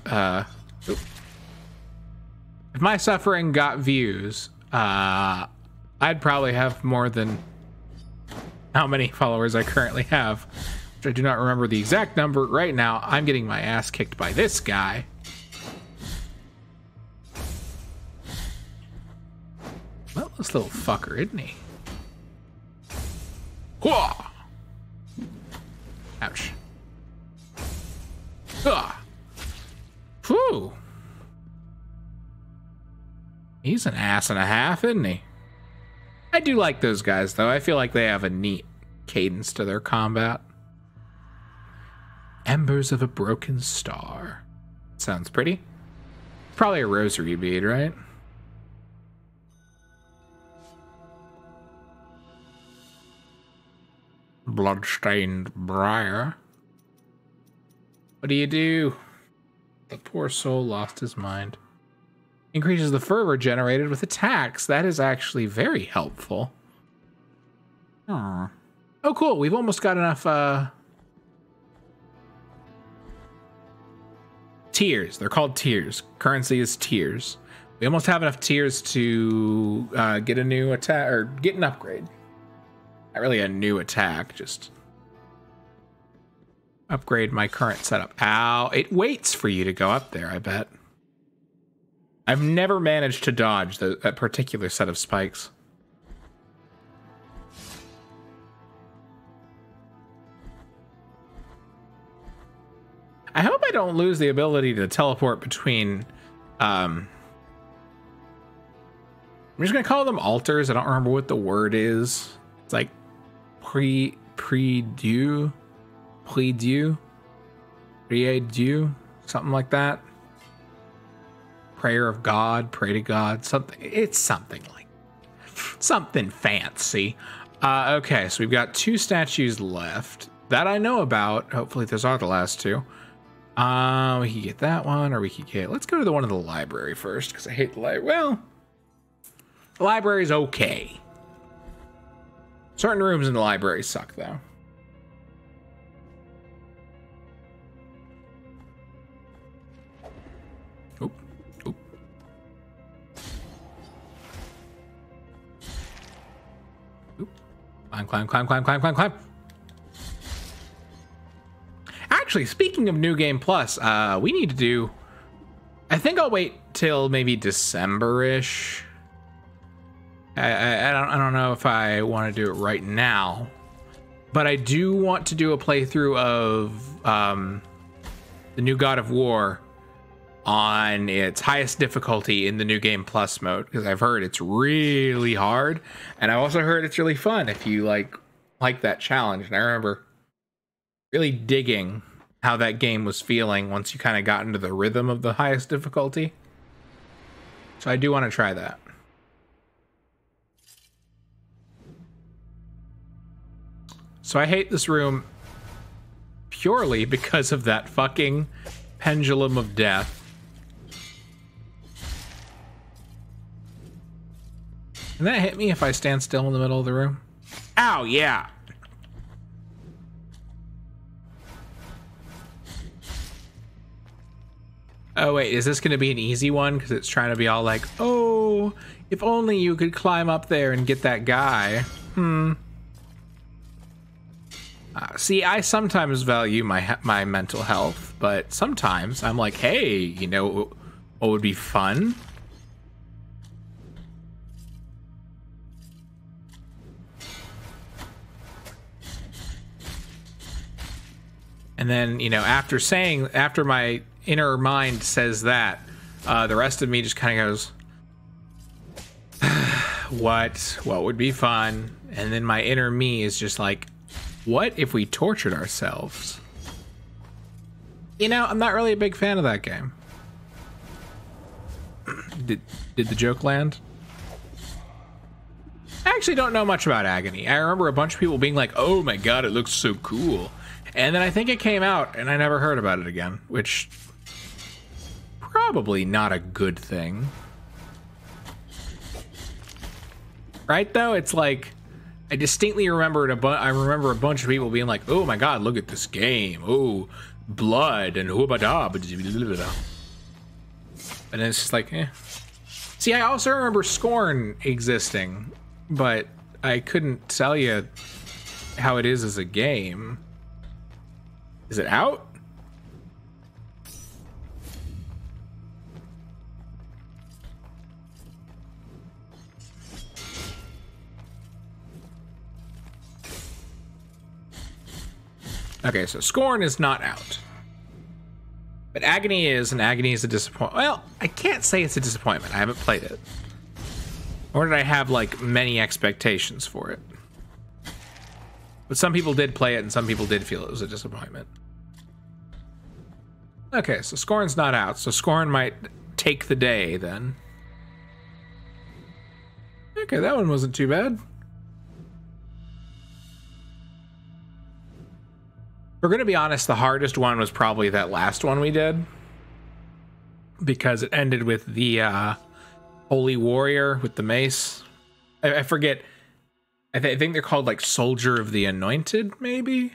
if my suffering got views, I'd probably have more than how many followers I currently have, which I do not remember the exact number. Right now, I'm getting my ass kicked by this guy. Well, this little fucker, isn't he? Whoa! Ouch. Ah. Whew. He's an ass and a half, isn't he? I do like those guys, though. I feel like they have a neat cadence to their combat. Embers of a broken star. Sounds pretty. Probably a rosary bead, right? Bloodstained briar. What do you do? The poor soul lost his mind. Increases the fervor generated with attacks. That is actually very helpful. Oh, cool. We've almost got enough tiers. They're called tiers. Currency is tiers. We almost have enough tiers to get a new attack or get an upgrade. Not really a new attack, just upgrade my current setup. Ow, it waits for you to go up there, I bet. I've never managed to dodge that particular set of spikes. I hope I don't lose the ability to teleport between, I'm just gonna call them altars. I don't remember what the word is. It's like prie-dieu, something like that. Prayer of God, pray to God, something. It's something like. Something fancy. Okay, so we've got 2 statues left that I know about. Hopefully those are the last 2. We could get that one, or we could get... Let's go to the one in the library first, because I hate the library. Well, the library's okay. Certain rooms in the library suck, though. Oop, oop. Oop. Climb, climb, climb, climb, climb, climb, climb. Actually, speaking of New Game Plus, we need to do... I think I'll wait till maybe December-ish. I don't know if I want to do it right now, but I do want to do a playthrough of the new God of War on its highest difficulty in the New Game Plus mode, because I've heard it's really hard, and I've also heard it's really fun if you like that challenge. And I remember really digging how that game was feeling once you kind of got into the rhythm of the highest difficulty. So I do want to try that. So I hate this room purely because of that fucking pendulum of death. Can that hit me if I stand still in the middle of the room? Ow, yeah. Oh, wait, is this going to be an easy one? Because it's trying to be all like, oh, if only you could climb up there and get that guy. See, I sometimes value my mental health, but sometimes I'm like, hey, you know what would be fun? And then, you know, after my inner mind says that, the rest of me just kind of goes, what would be fun? And then my inner me is just like, what if we tortured ourselves? You know, I'm not really a big fan of that game. Did the joke land? I actually don't know much about Agony. I remember a bunch of people being like, oh my god, it looks so cool. And then I think it came out and I never heard about it again, which probably not a good thing. Right though? It's like, I distinctly remembered I remember a bunch of people being like, oh my god, look at this game. Oh, blood and hoobada. And it's just like, eh. See, I also remember Scorn existing, but I couldn't tell you how it is as a game. Is it out? Okay, so Scorn is not out. But Agony is, and Agony is a disappointment. Well, I can't say it's a disappointment. I haven't played it. Or did I have, like, many expectations for it? But some people did play it, and some people did feel it was a disappointment. Okay, so Scorn's not out, so Scorn might take the day, then. Okay, that one wasn't too bad. We're going to be honest, the hardest one was probably that last one we did. Because it ended with the Holy Warrior with the mace. I forget. I think they're called, like, Soldier of the Anointed, maybe?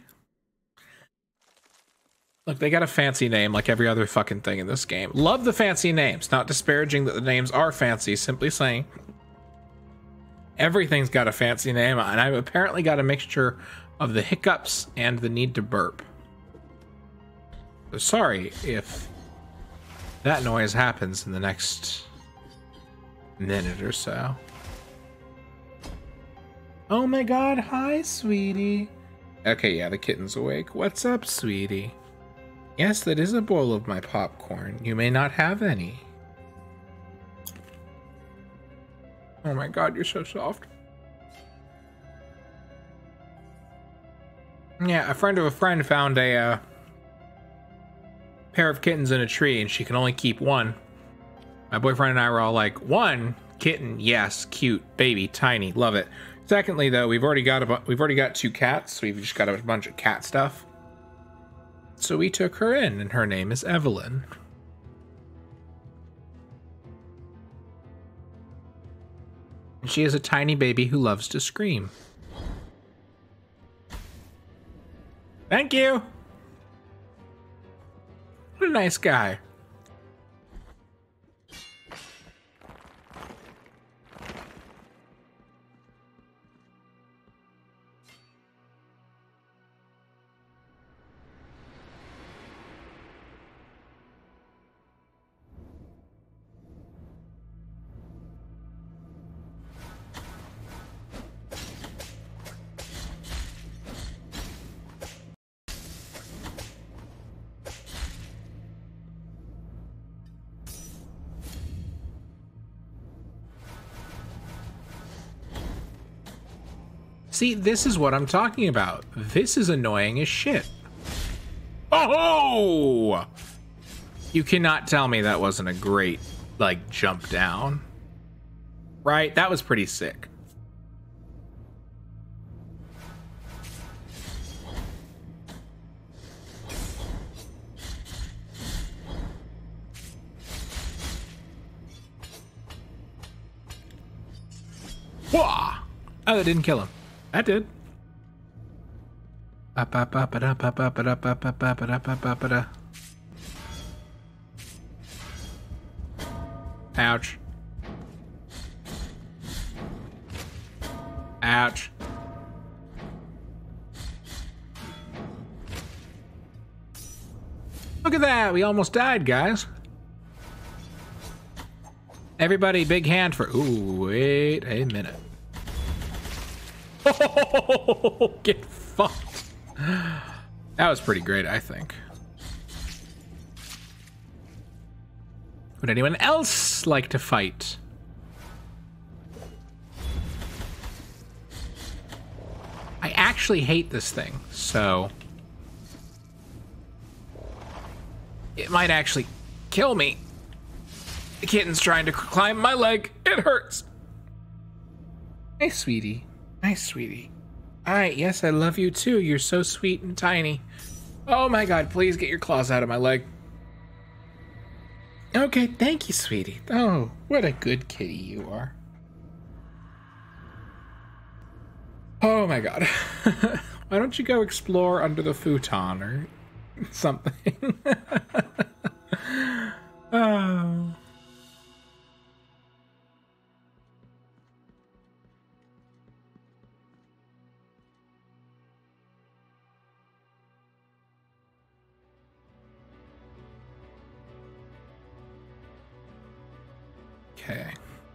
Look, they got a fancy name like every other fucking thing in this game. Love the fancy names. Not disparaging that the names are fancy, simply saying everything's got a fancy name, and I've apparently got a mixture of the hiccups and the need to burp. So sorry if that noise happens in the next minute or so. Oh my god, hi, sweetie. Okay, yeah, the kitten's awake. What's up, sweetie? Yes, that is a bowl of my popcorn. You may not have any. Oh my god, you're so soft. Yeah, a friend of a friend found a pair of kittens in a tree, and she can only keep one. My boyfriend and I were all like, one kitten, yes, cute, baby, tiny, love it. Secondly, though, we've already got 2 cats. So we've just got a bunch of cat stuff. So we took her in, and her name is Evelyn. And she is a tiny baby who loves to scream. Thank you. What a nice guy. See, this is what I'm talking about. This is annoying as shit. Oh! You cannot tell me that wasn't a great, like, jump down. Right? That was pretty sick. Wah! Oh, that didn't kill him. That did. Ouch. Ouch. Look at that. We almost died, guys. Everybody, big hand for... Ooh, wait a minute. Oh, get fucked. That was pretty great, I think. Would anyone else like to fight? I actually hate this thing, so... it might actually kill me. The kitten's trying to climb my leg. It hurts. Hey, sweetie. Hi, sweetie. All right, yes, I love you too. You're so sweet and tiny. Oh my God, please get your claws out of my leg. Okay, thank you, sweetie. Oh, what a good kitty you are. Oh my God. Why don't you go explore under the futon or something? Oh. Okay.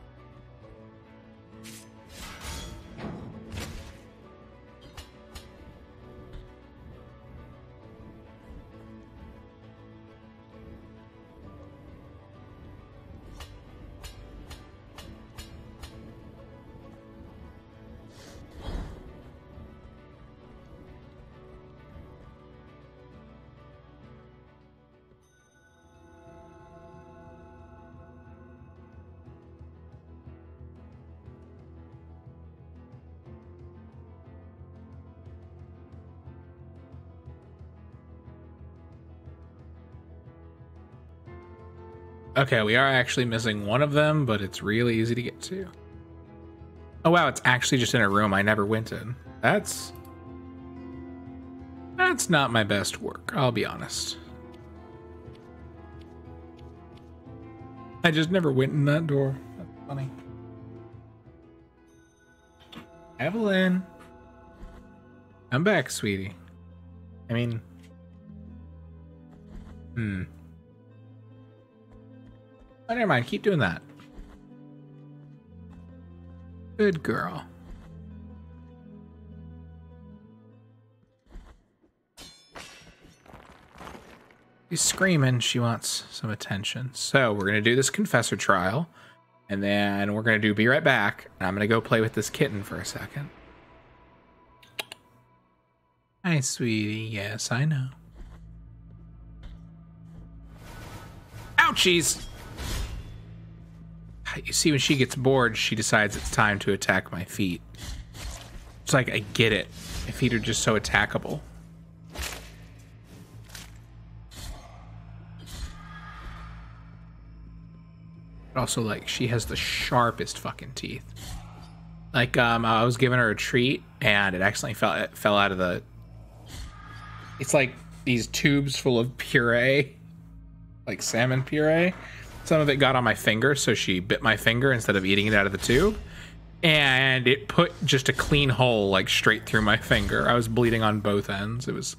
Okay, we are actually missing one of them, but it's really easy to get to. Oh wow, it's actually just in a room I never went in. That's not my best work, I'll be honest. I just never went in that door. That's funny. Evelyn. I'm back, sweetie. I mean... Oh, never mind. Keep doing that. Good girl. She's screaming. She wants some attention. So we're going to do this confessor trial. And then we're going to be right back. And I'm going to go play with this kitten for a second. Hi, sweetie. Yes, I know. Ouchies! you see, when she gets bored, she decides it's time to attack my feet. It's like, I get it. My feet are just so attackable. But also, like, she has the sharpest fucking teeth. Like, I was giving her a treat, and it accidentally fell out of the... It's like these tubes full of puree. Like salmon puree. Some of it got on my finger, so she bit my finger instead of eating it out of the tube. And it put just a clean hole, like, straight through my finger. I was bleeding on both ends. It was...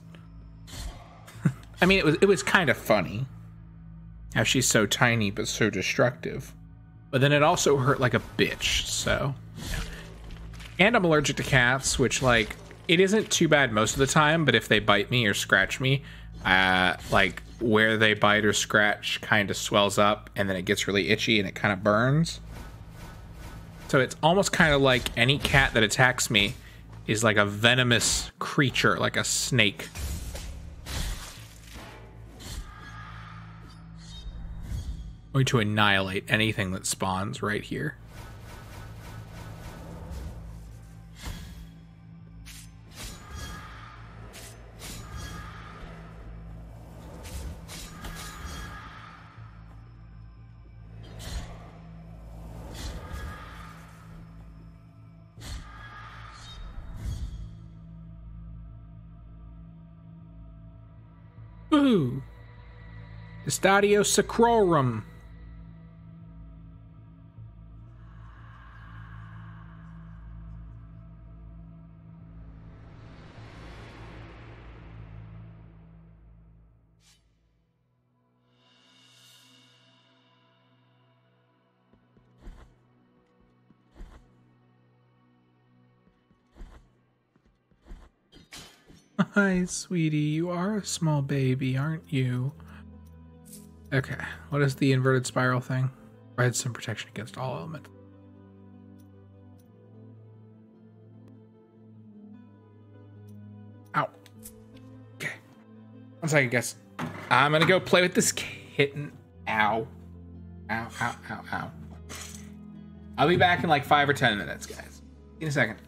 I mean, it was kind of funny. How she's so tiny, but so destructive. But then it also hurt like a bitch, so... Yeah. And I'm allergic to cats, which, like, it isn't too bad most of the time, but if they bite me or scratch me, like, where they bite or scratch kind of swells up, and then it gets really itchy and it kind of burns. So it's almost kind of like any cat that attacks me is like a venomous creature, like a snake. Going to annihilate anything that spawns right here. Ooh. Estadio Sacrorum. Hi, sweetie. You are a small baby, aren't you? Okay. What is the inverted spiral thing? Provides some protection against all elements. Ow. Okay. 1 second, guys. I'm gonna go play with this kitten. Ow. Ow, ow, ow, ow. I'll be back in like 5 or 10 minutes, guys. In a second.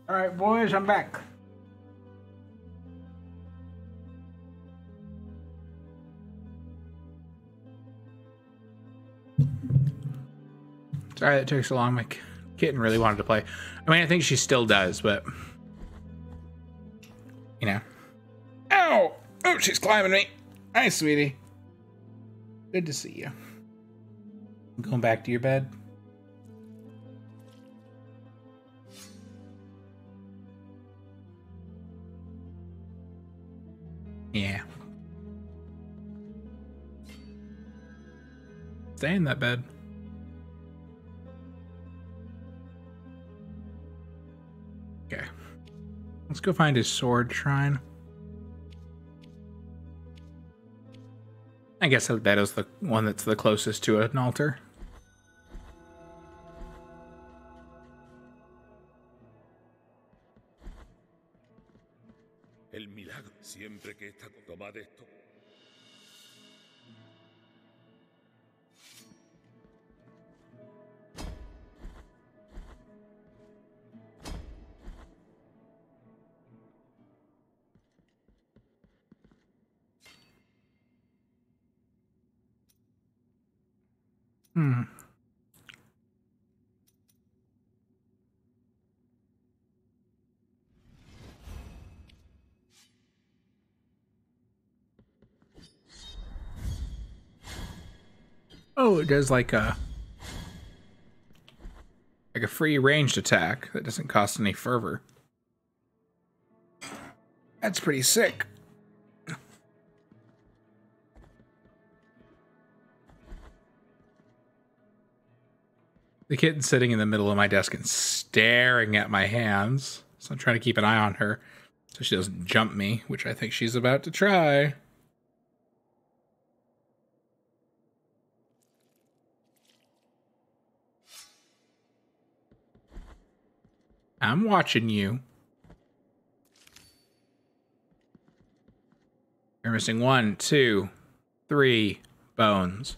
All right, boys, I'm back. Sorry that took so long. My kitten really wanted to play. I mean, I think she still does, but you know. Ow! Oh, she's climbing me. Hi, sweetie. Good to see you. Going back to your bed? Yeah. Stay in that bed. Okay. Let's go find his sword shrine. I guess that is the one that's the closest to an altar. El milagro siempre que esta toma de esto. Oh, it does like a free ranged attack that doesn't cost any fervor. That's pretty sick. The kitten's sitting in the middle of my desk and staring at my hands. So I'm trying to keep an eye on her so she doesn't jump me, which I think she's about to try. I'm watching you. You're missing 1, 2, 3 bones.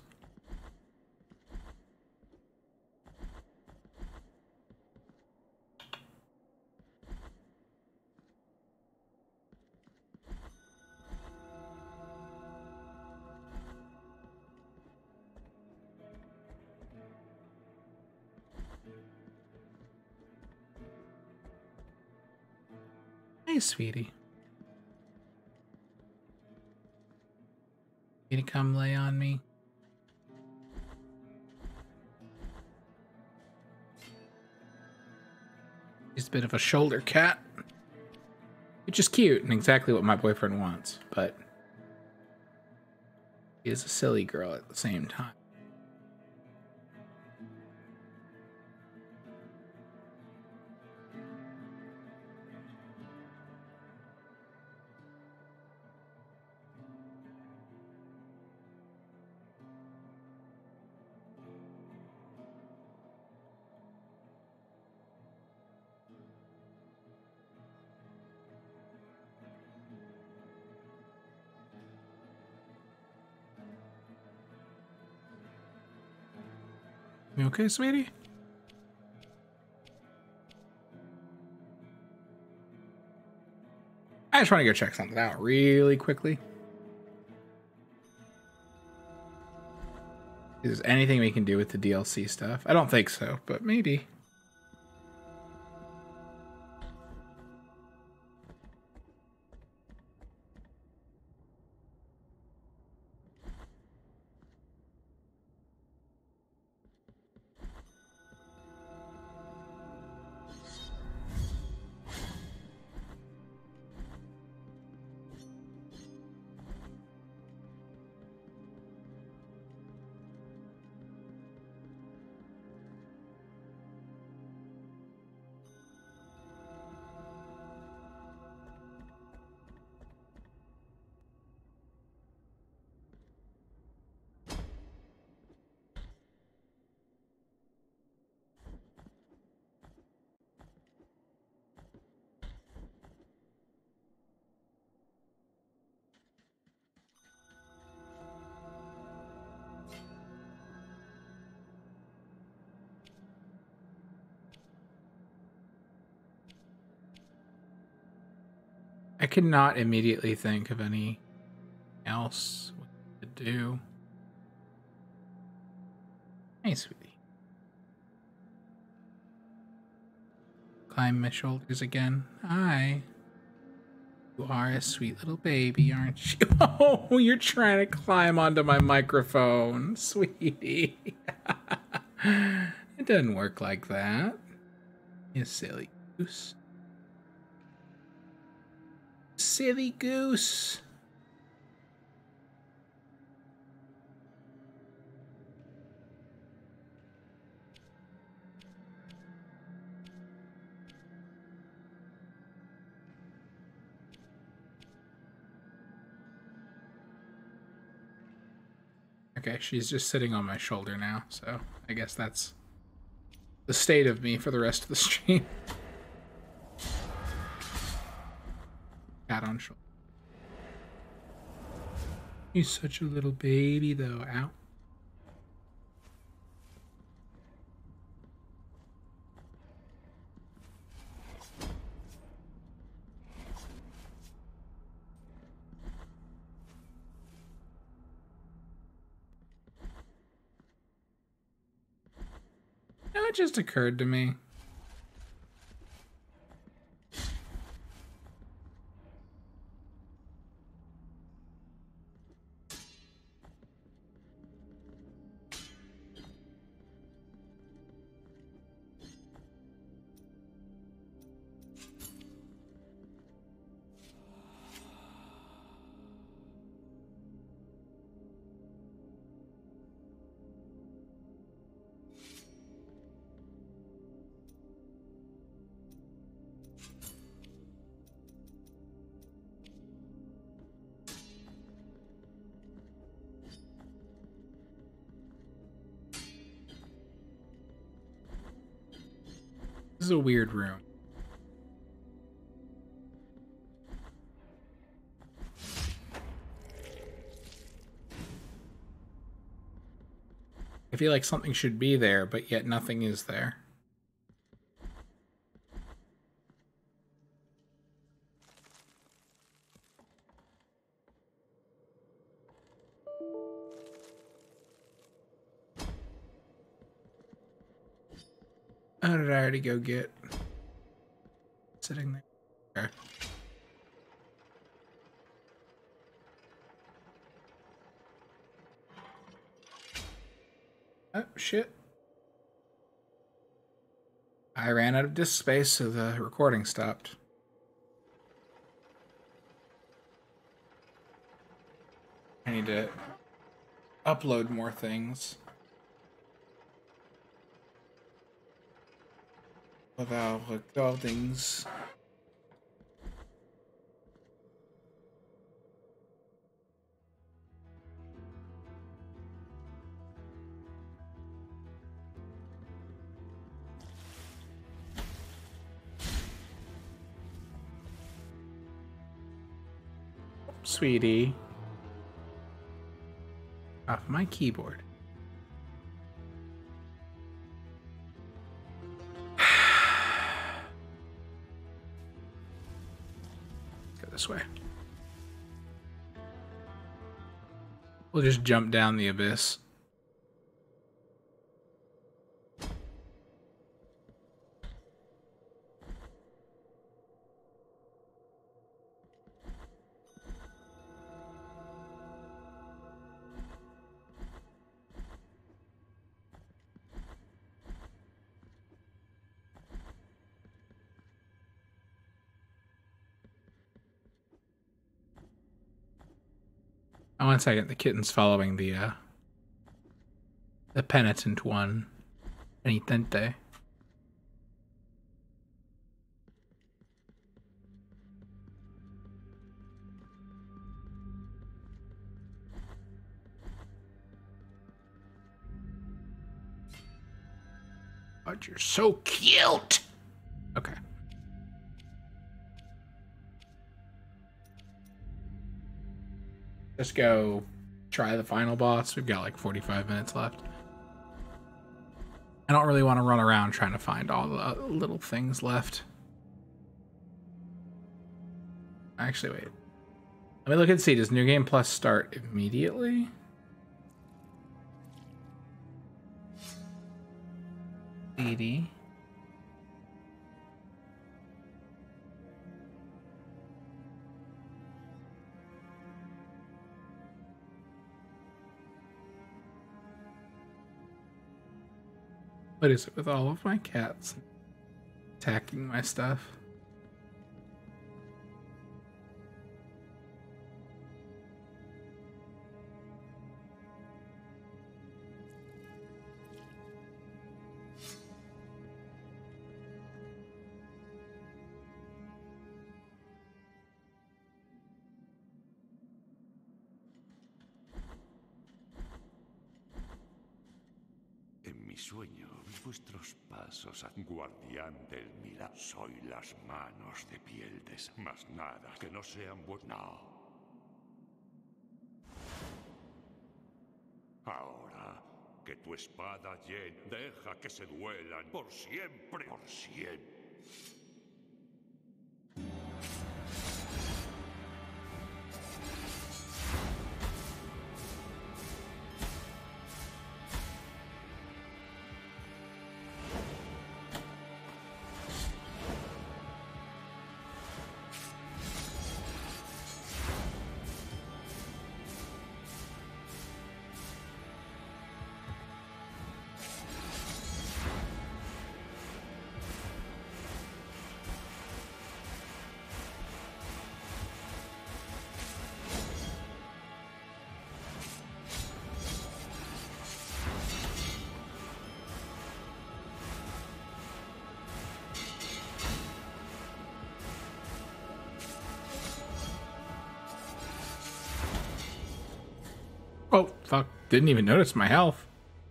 Hey, sweetie. You gonna come lay on me? He's a bit of a shoulder cat. Which is cute and exactly what my boyfriend wants, but he is a silly girl at the same time. You okay, sweetie? I just want to go check something out really quickly. Is there anything we can do with the DLC stuff? I don't think so, but maybe. I could not immediately think of any else to do. Hey, sweetie. Climb my shoulders again. Hi. You are a sweet little baby, aren't you? Oh, you're trying to climb onto my microphone, sweetie. It doesn't work like that. You silly goose. Silly goose. Okay, she's just sitting on my shoulder now, so I guess that's the state of me for the rest of the stream. Cat on shoulder. He's such a little baby, though. Ow. No, it just occurred to me. This is a weird room. I feel like something should be there, but yet nothing is there. How did I already go get? Sitting there. Okay. Oh, shit. I ran out of disk space, so the recording stopped. I need to upload more things. Of our recordings. Sweetie. Off my keyboard. This way. We'll just jump down the abyss. Oh, 1 second. The kitten's following the penitent one. Penitente. But you're so cute. Okay. Let's go try the final boss. We've got like 45 minutes left. I don't really want to run around trying to find all the little things left. Actually, wait. Let me look and see. Does New Game Plus start immediately? $80. What is it with all of my cats attacking my stuff? En mi sueño vi vuestros pasos, guardián del milagro. Soy las manos de piel de más nada que no sean no. Ahora que tu espada deja que se duelan por siempre, por siempre. Oh, fuck. Didn't even notice my health.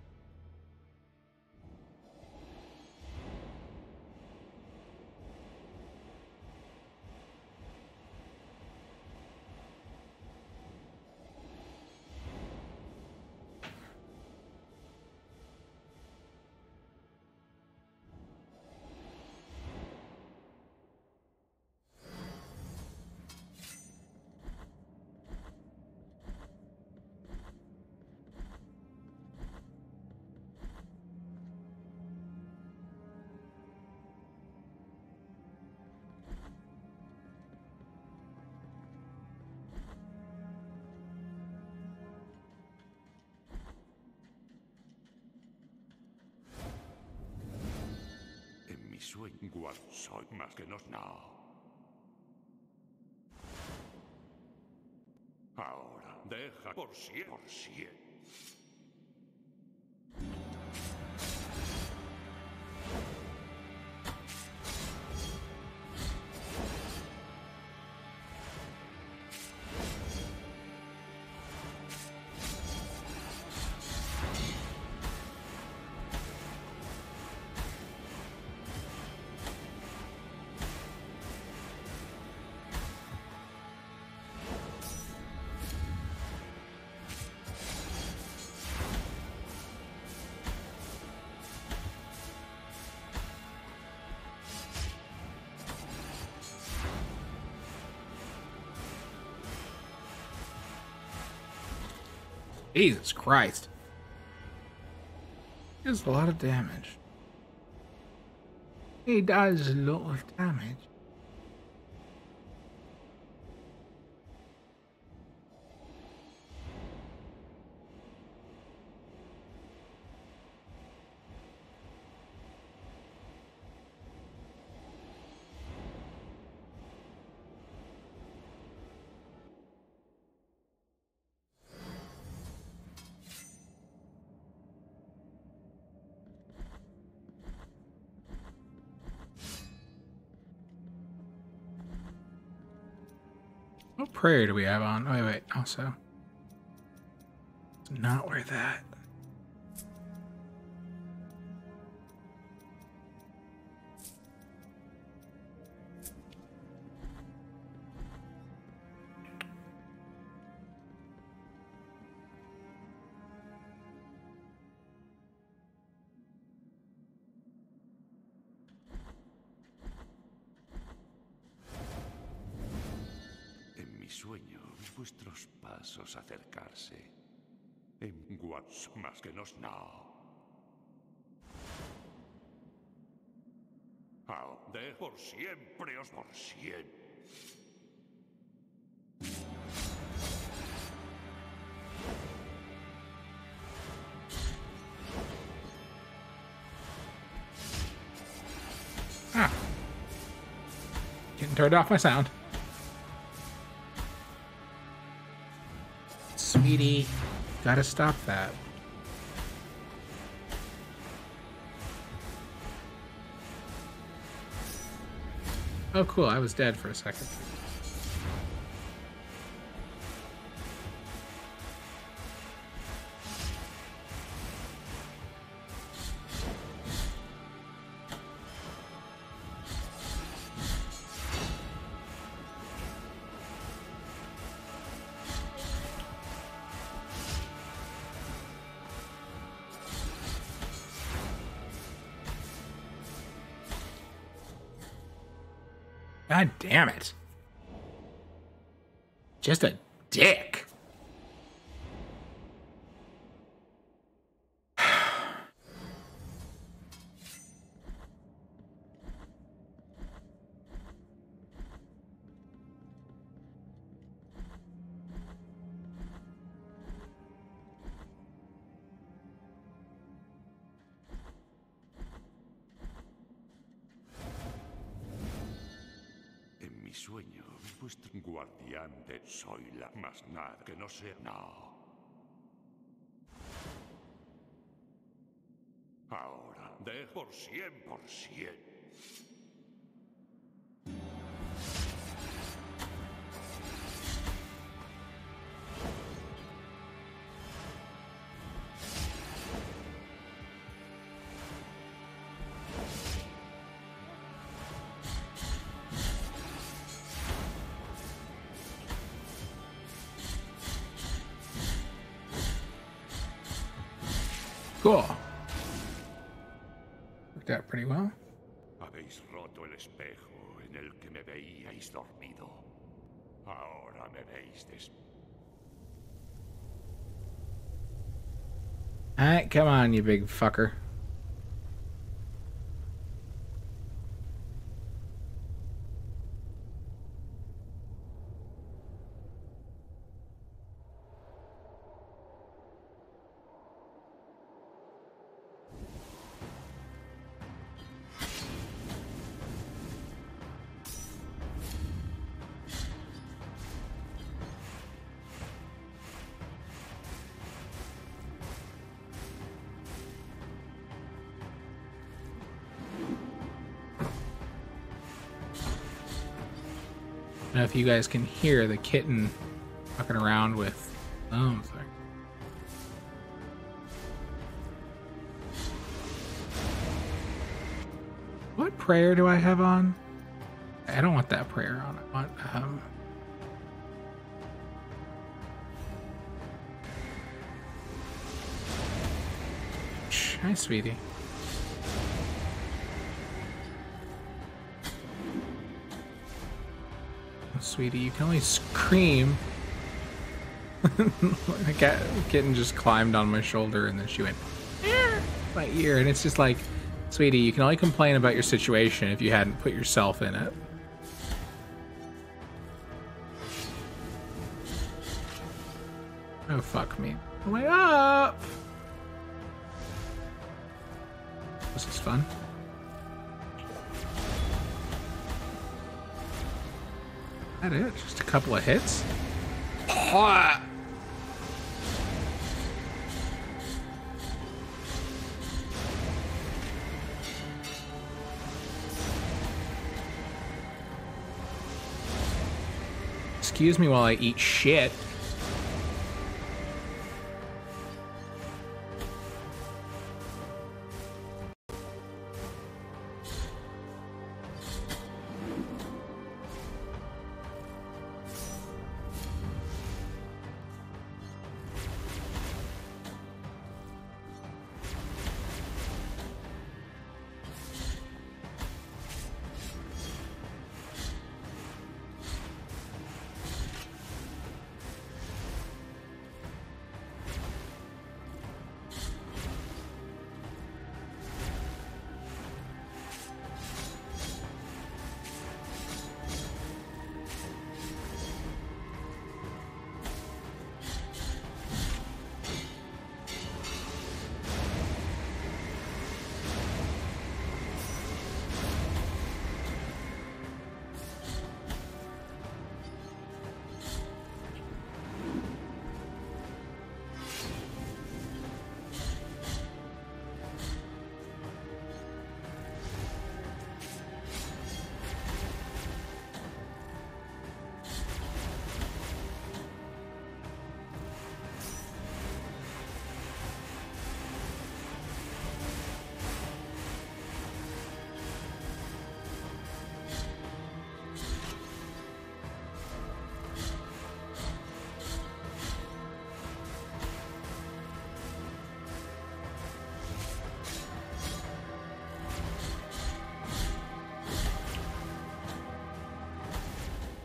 Soy más que no. Ahora deja por siempre. Por siempre. Jesus Christ. He does a lot of damage. He does a lot of damage. What prayer do we have on? Oh, wait. Also, it's not where that. sueño vi vuestros pasos acercarse. En Watts más que nos no. De por siempre os por siempre. Ah. Getting turned off my sound. Sweetie, gotta stop that. Oh, cool. I was dead for a second. God damn it. Just a dick. Sueño, vuestro guardián de soy la más nada que no sea. No. Ahora, de por cien. Cool. Worked out pretty well. Habéis roto el espejo en el que me veíais dormido. Ahora me veis Alright, come on, you big fucker. I don't know if you guys can hear the kitten fucking around with. Oh, I'm sorry. What prayer do I have on? I don't want that prayer on. I want Hi, sweetie. Sweetie, you can only scream. The kitten just climbed on my shoulder and then she went my ear, and it's just like, sweetie, you can only complain about your situation if you hadn't put yourself in it. Oh, fuck me. Way up! This is fun. That it? Just a couple of hits? Oh. Excuse me while I eat shit.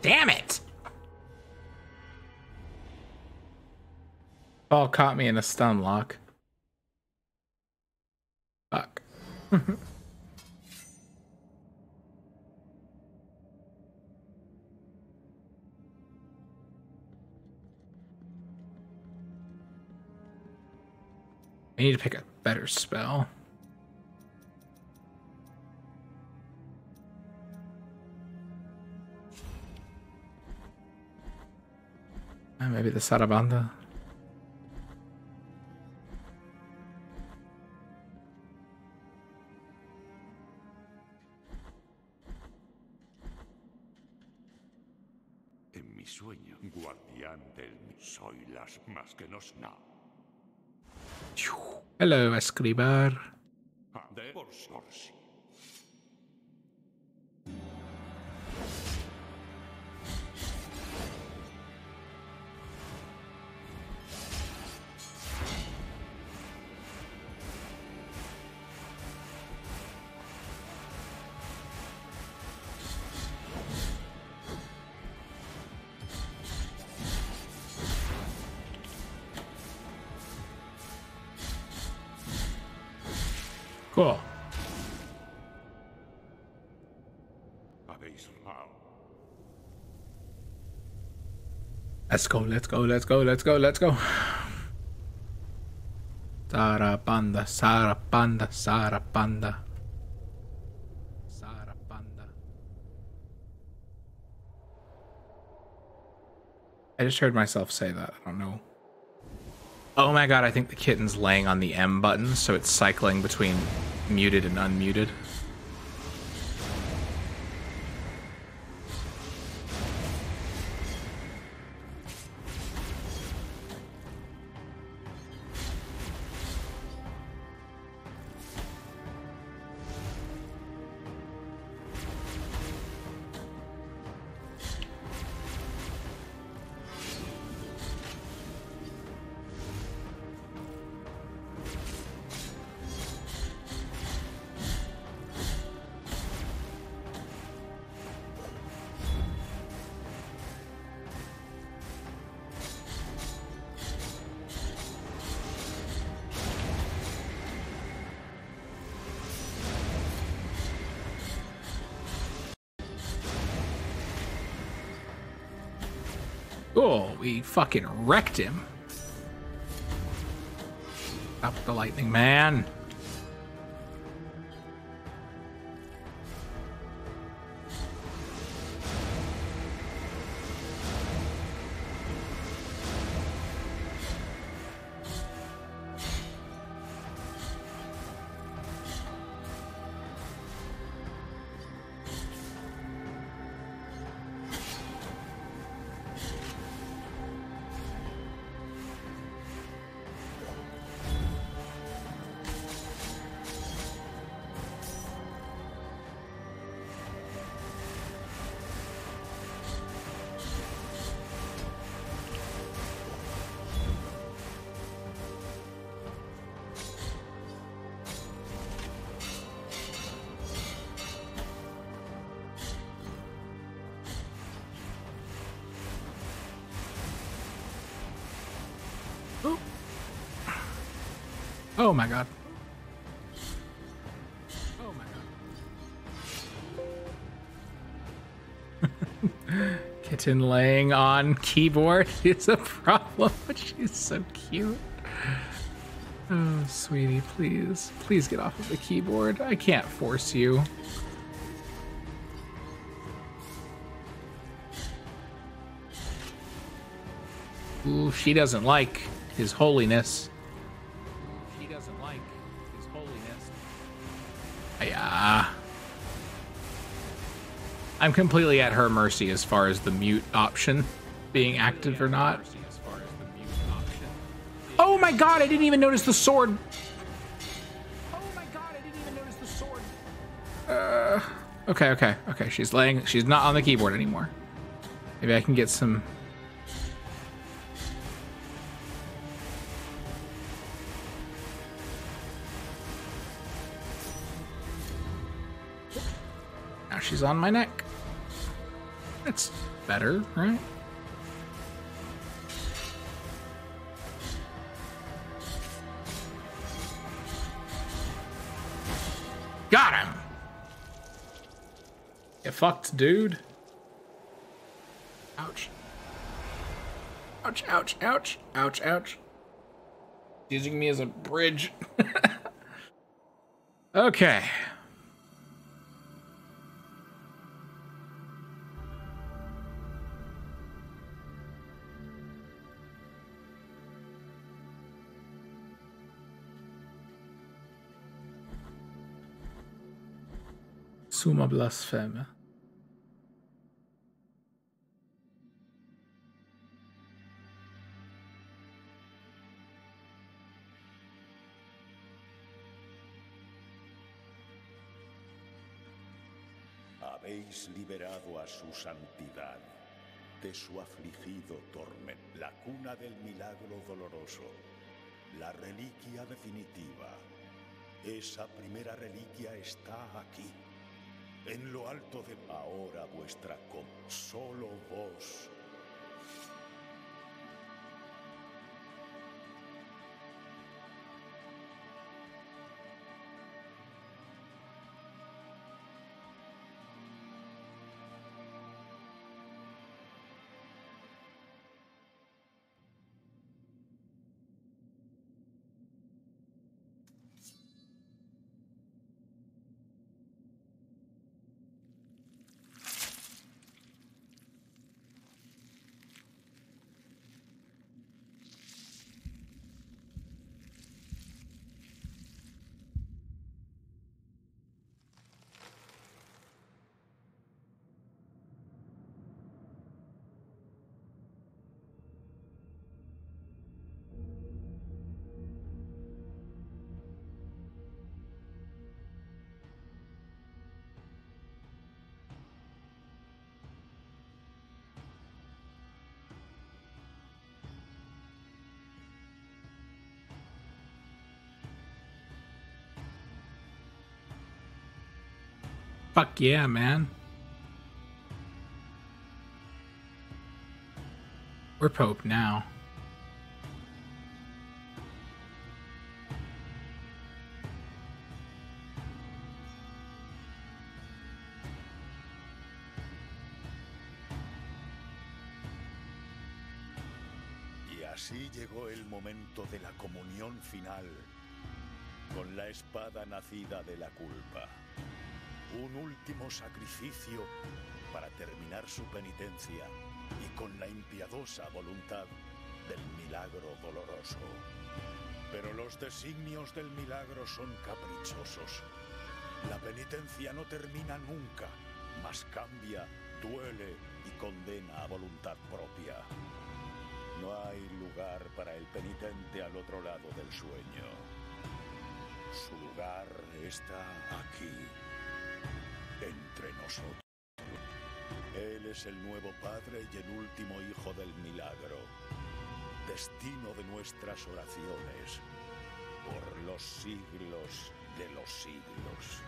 Damn it! Ball caught me in a stun lock. Fuck. I need to pick a better spell. Maybe the Sarabanda. En mi sueño, guardián del soy las más que nos na. Hello, Escribar. De por sí. Cool. Habéis rao. Let's go, let's go, let's go, let's go, let's go. Sarabanda, Sarabanda, Sarabanda. Sarabanda. I just heard myself say that. I don't know. Oh my god, I think the kitten's laying on the M button, so it's cycling between muted and unmuted. Cool, we fucking wrecked him. Stop the lightning, man. Oh my god. Oh my god. Kitten laying on keyboard is a problem, but she's so cute. Oh, sweetie, please. Please get off of the keyboard. I can't force you. Ooh, she doesn't like his holiness. She doesn't like his holiness. Yeah. I'm completely at her mercy as far as the mute option being active or not. Oh my god, I didn't even notice the sword. Oh my god, I didn't even notice the sword. Okay. She's not on the keyboard anymore. Maybe I can get some. Now she's on my neck. better, right? Got him! Get fucked, dude. Ouch. Ouch, ouch, ouch, ouch, ouch. Using me as a bridge. Okay. Summa Blasphemous. Habéis liberado a su santidad de su afligido tormento, la cuna del milagro doloroso, la reliquia definitiva. Esa primera reliquia está aquí, en lo alto de ahora vuestra solo vos. Fuck yeah, man. We're Pope now. Y así llegó el momento de la comunión final, con la espada nacida de la culpa. Un último sacrificio para terminar su penitencia y con la impiadosa voluntad del milagro doloroso. Pero los designios del milagro son caprichosos. La penitencia no termina nunca, mas cambia, duele y condena a voluntad propia. No hay lugar para el penitente al otro lado del sueño. Su lugar está aquí, entre nosotros. Él es el nuevo padre y el último hijo del milagro, destino de nuestras oraciones por los siglos de los siglos.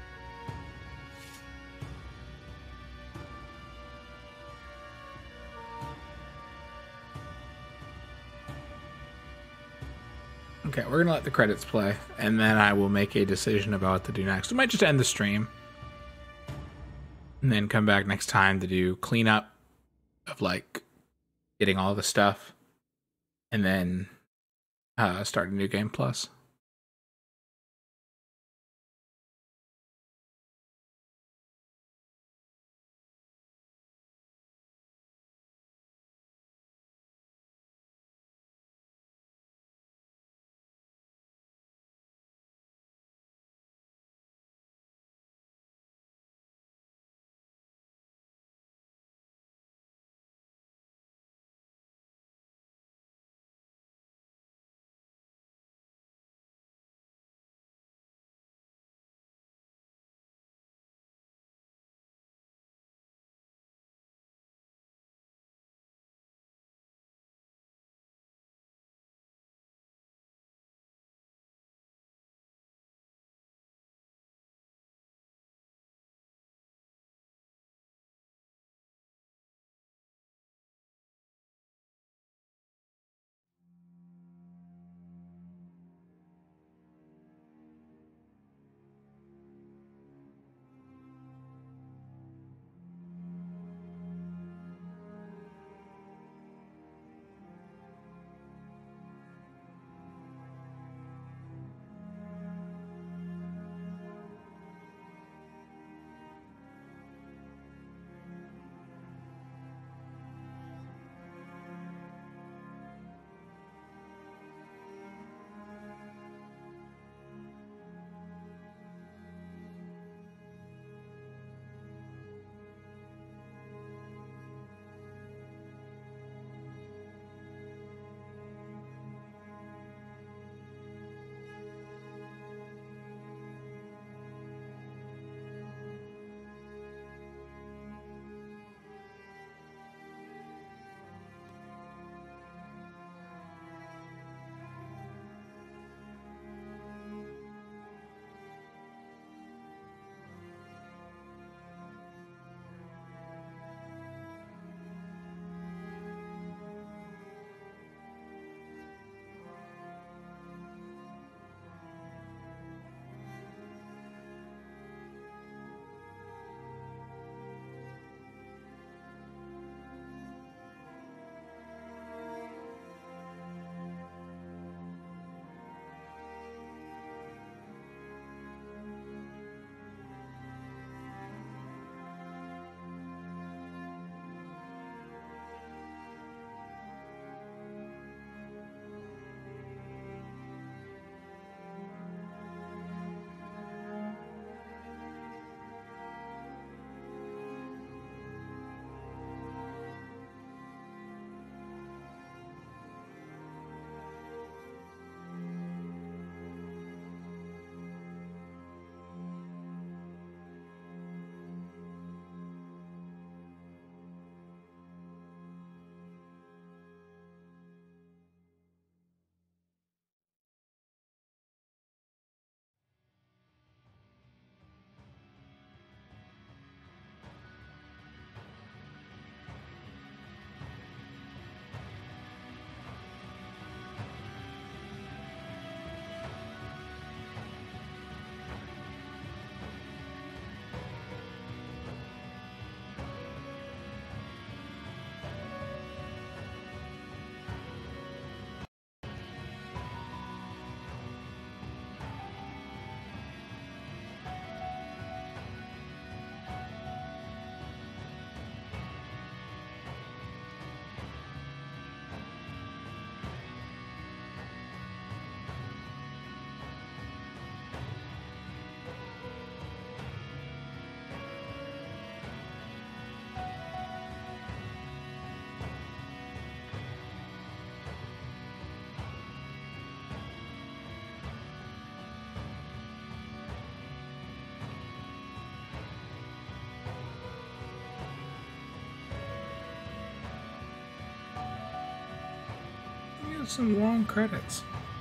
Okay, we're gonna let the credits play, and then I will make a decision about what to do next. We might just end the stream, and then come back next time to do cleanup of like getting all the stuff, and then start a new game plus. There's some long credits.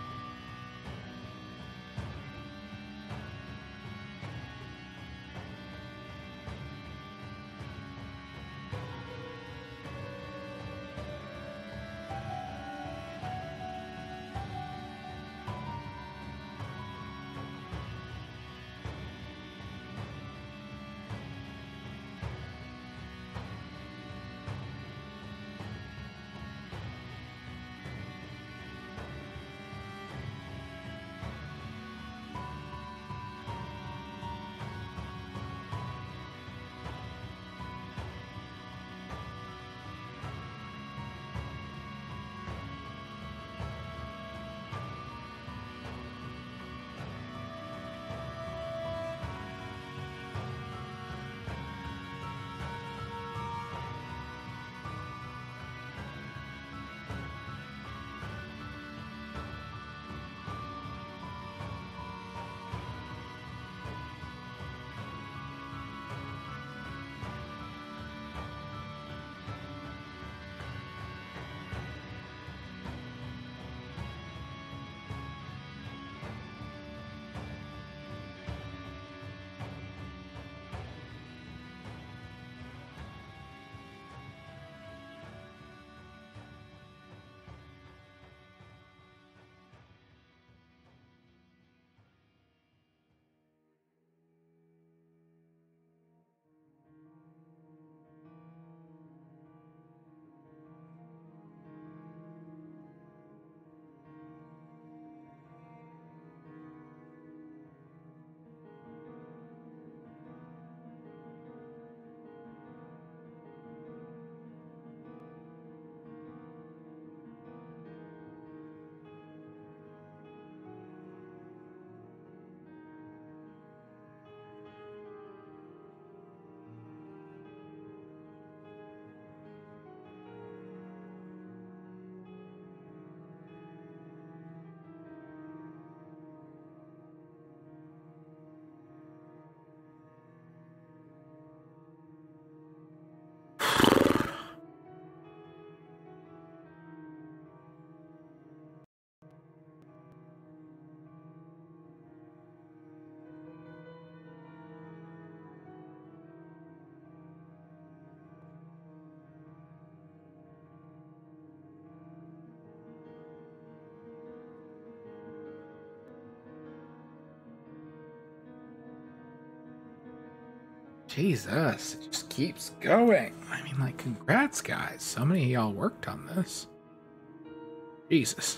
Jesus, it just keeps going. I mean, like, congrats, guys. So many of y'all worked on this. Jesus.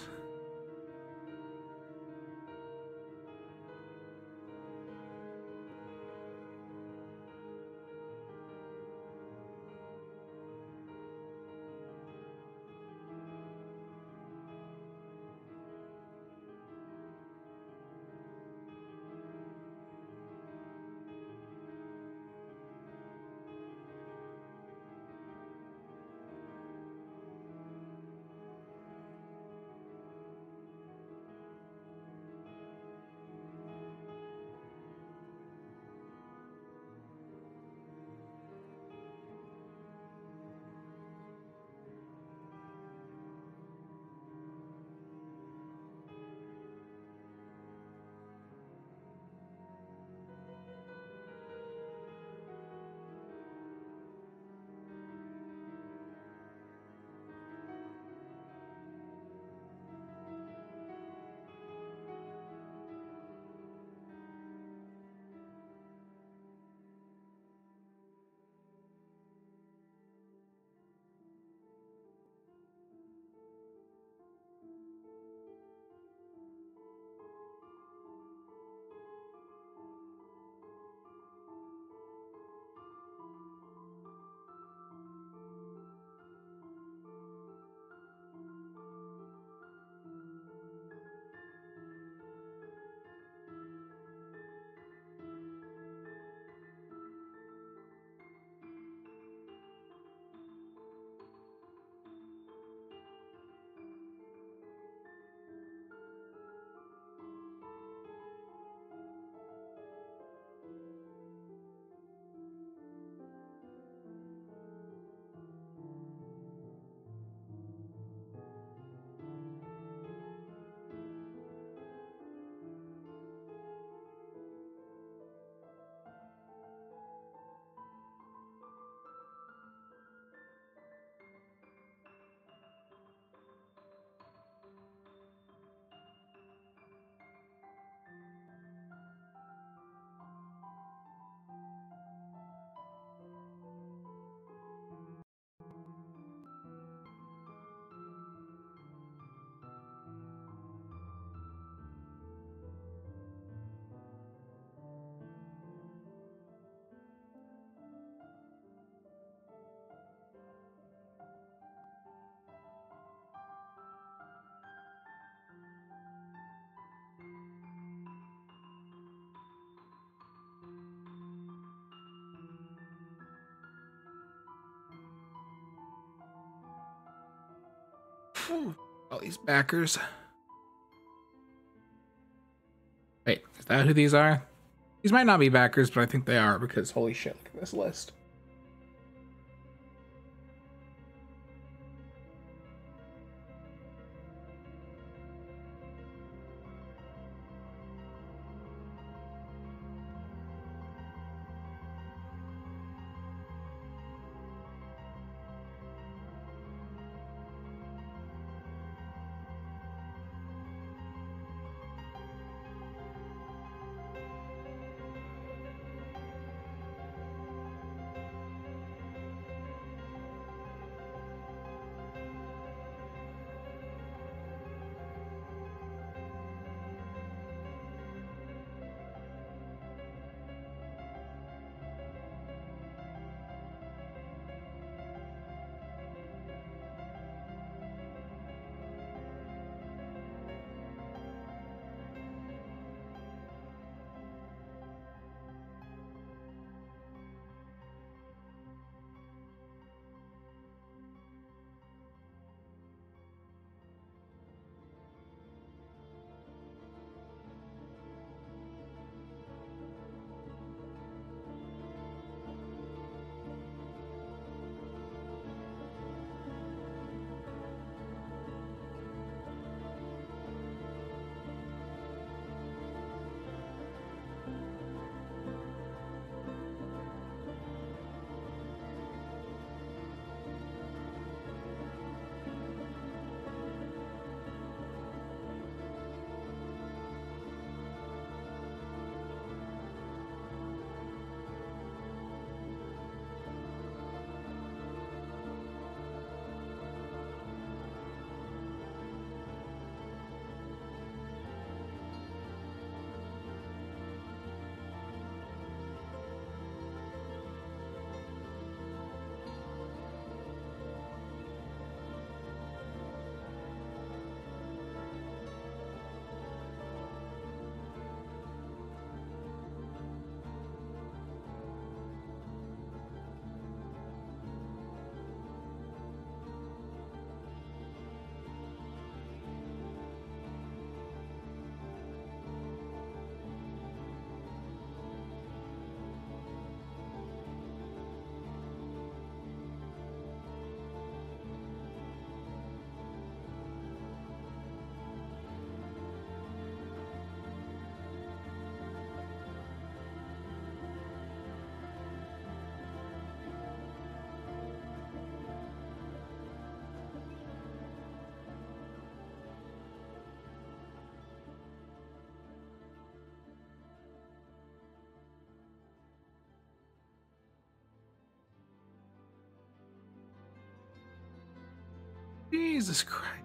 All these backers. Wait, is that who these are? These might not be backers, but I think they are because holy shit, look at this list. Jesus Christ.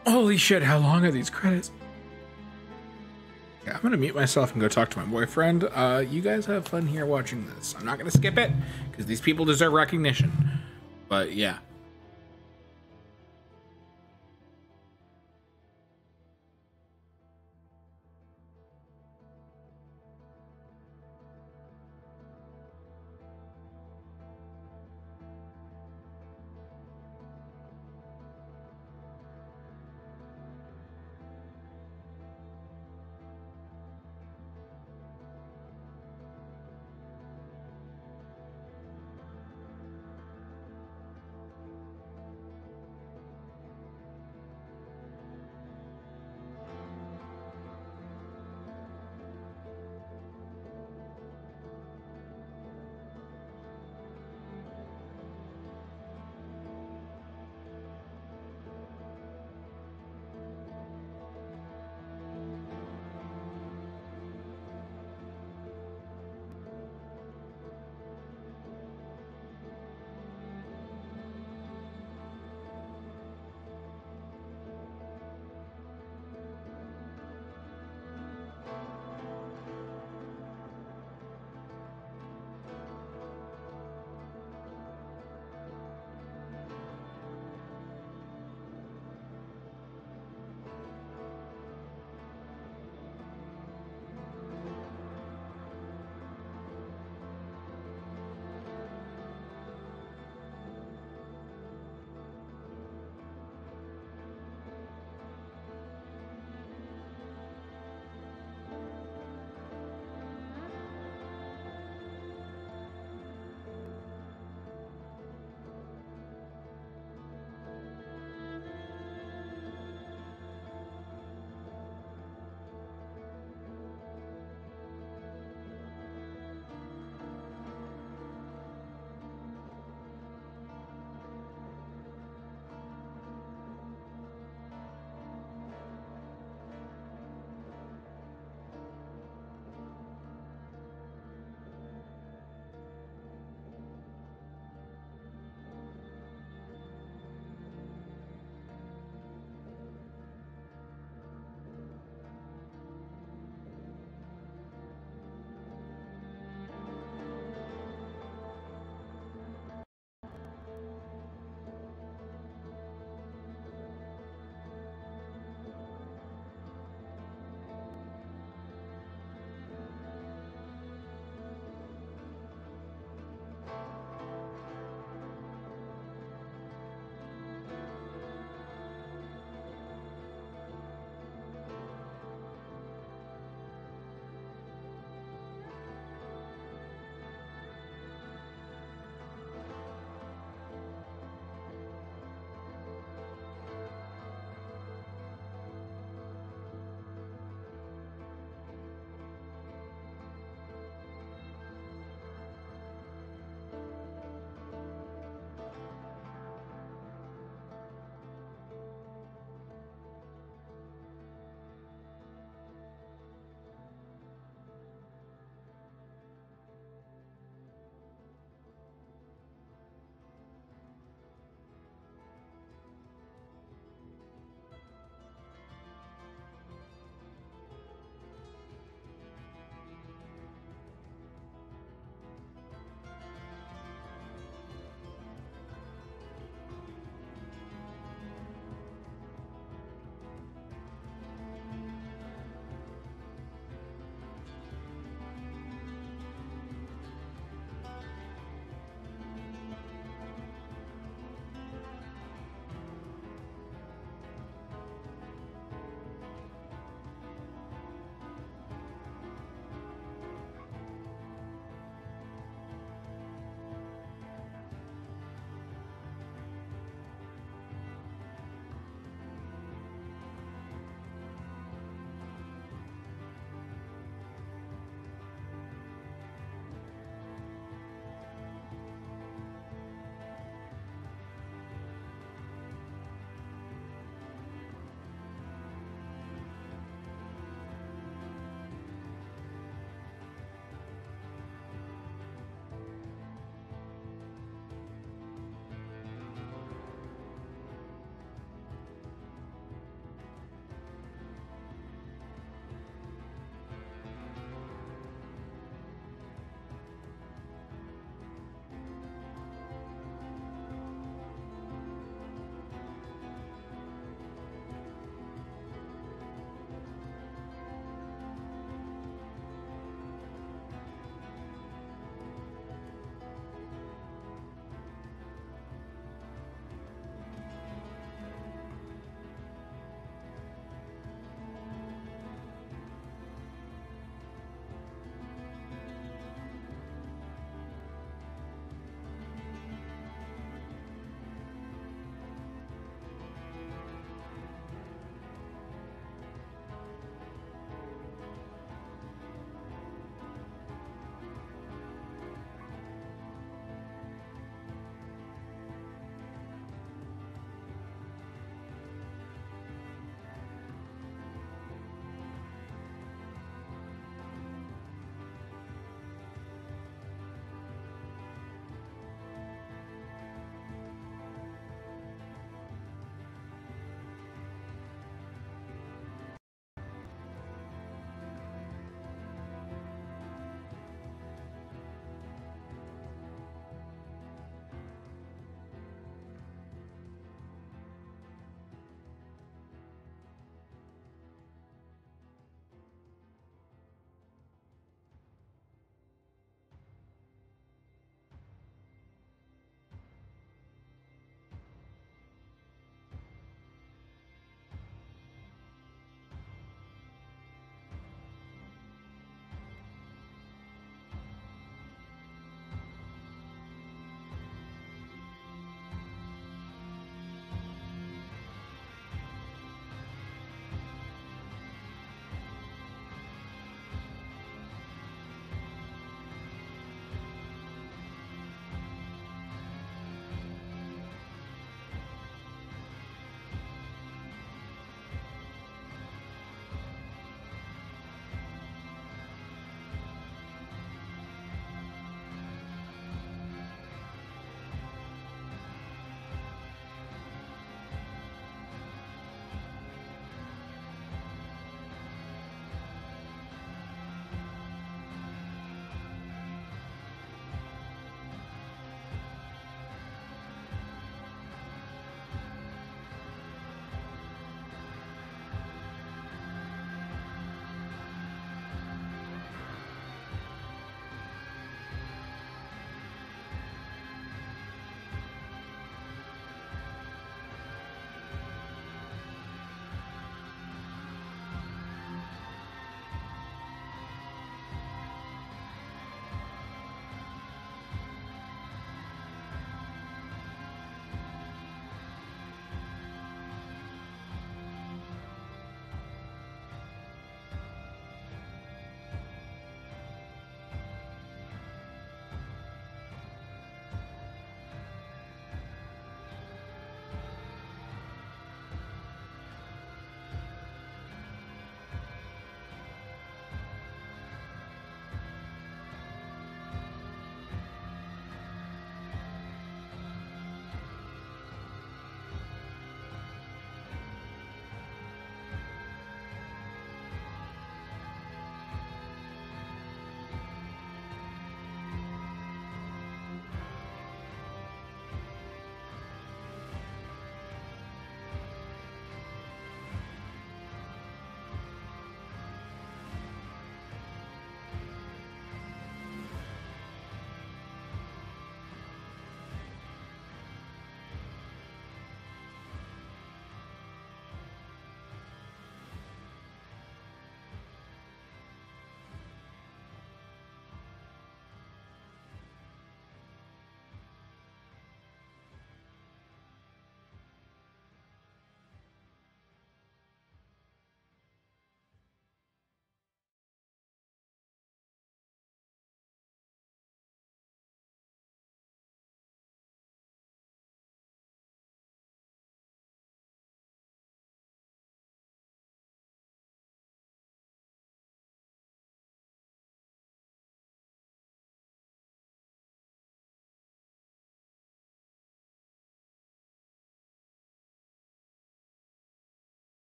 Holy shit, how long are these credits? Yeah, I'm gonna mute myself and go talk to my boyfriend. You guys have fun here watching this. I'm not gonna skip it, because these people deserve recognition. But yeah.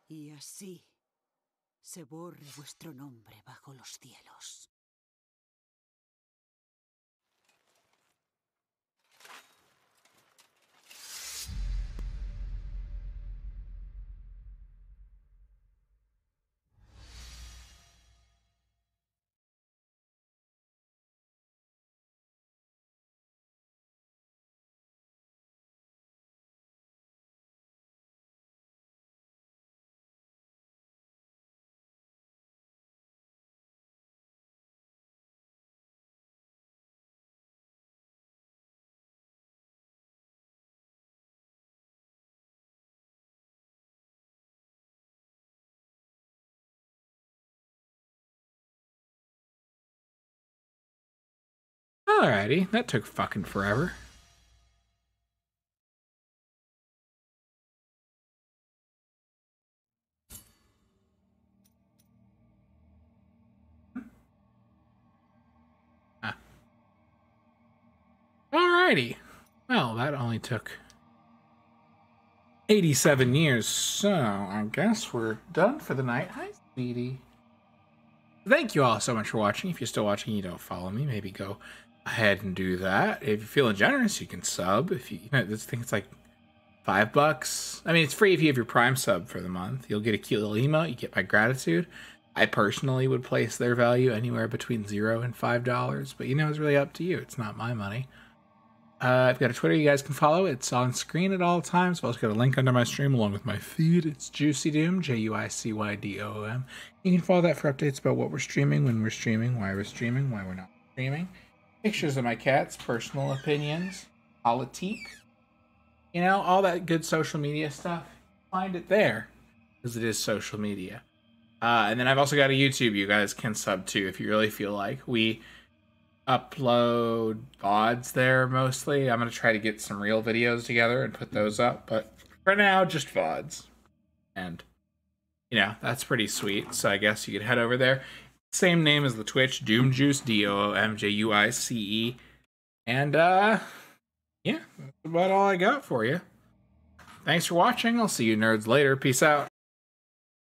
Y así se borre vuestro nombre bajo los cielos. Alrighty, that took fucking forever. Alrighty. Well, that only took 87 years, so I guess we're done for the night. Hi, sweetie. Thank you all so much for watching. If you're still watching, you don't follow me, maybe go ahead and do that. If you're feeling generous, you can sub. If you know, this thing, it's like $5. I mean, it's free if you have your Prime sub for the month. You'll get a cute little email. You get my gratitude. I personally would place their value anywhere between $0 and $5, but you know, it's really up to you. It's not my money. I've got a Twitter you guys can follow. It's on screen at all times. I've also got a link under my stream along with my feed. It's Juicy Doom, JuicyDoom. You can follow that for updates about what we're streaming, when we're streaming, why we're streaming, why we're not streaming. Pictures of my cats, personal opinions, politique. You know, all that good social media stuff. Find it there, because it is social media. And then I've also got a YouTube you guys can sub to if you really feel like. We upload VODs there mostly. I'm going to try to get some real videos together and put those up, but for now, just VODs. And, you know, that's pretty sweet. So I guess you could head over there. Same name as the Twitch, Doomjuice, Doomjuice. And, yeah, that's about all I got for you. Thanks for watching. I'll see you nerds later. Peace out.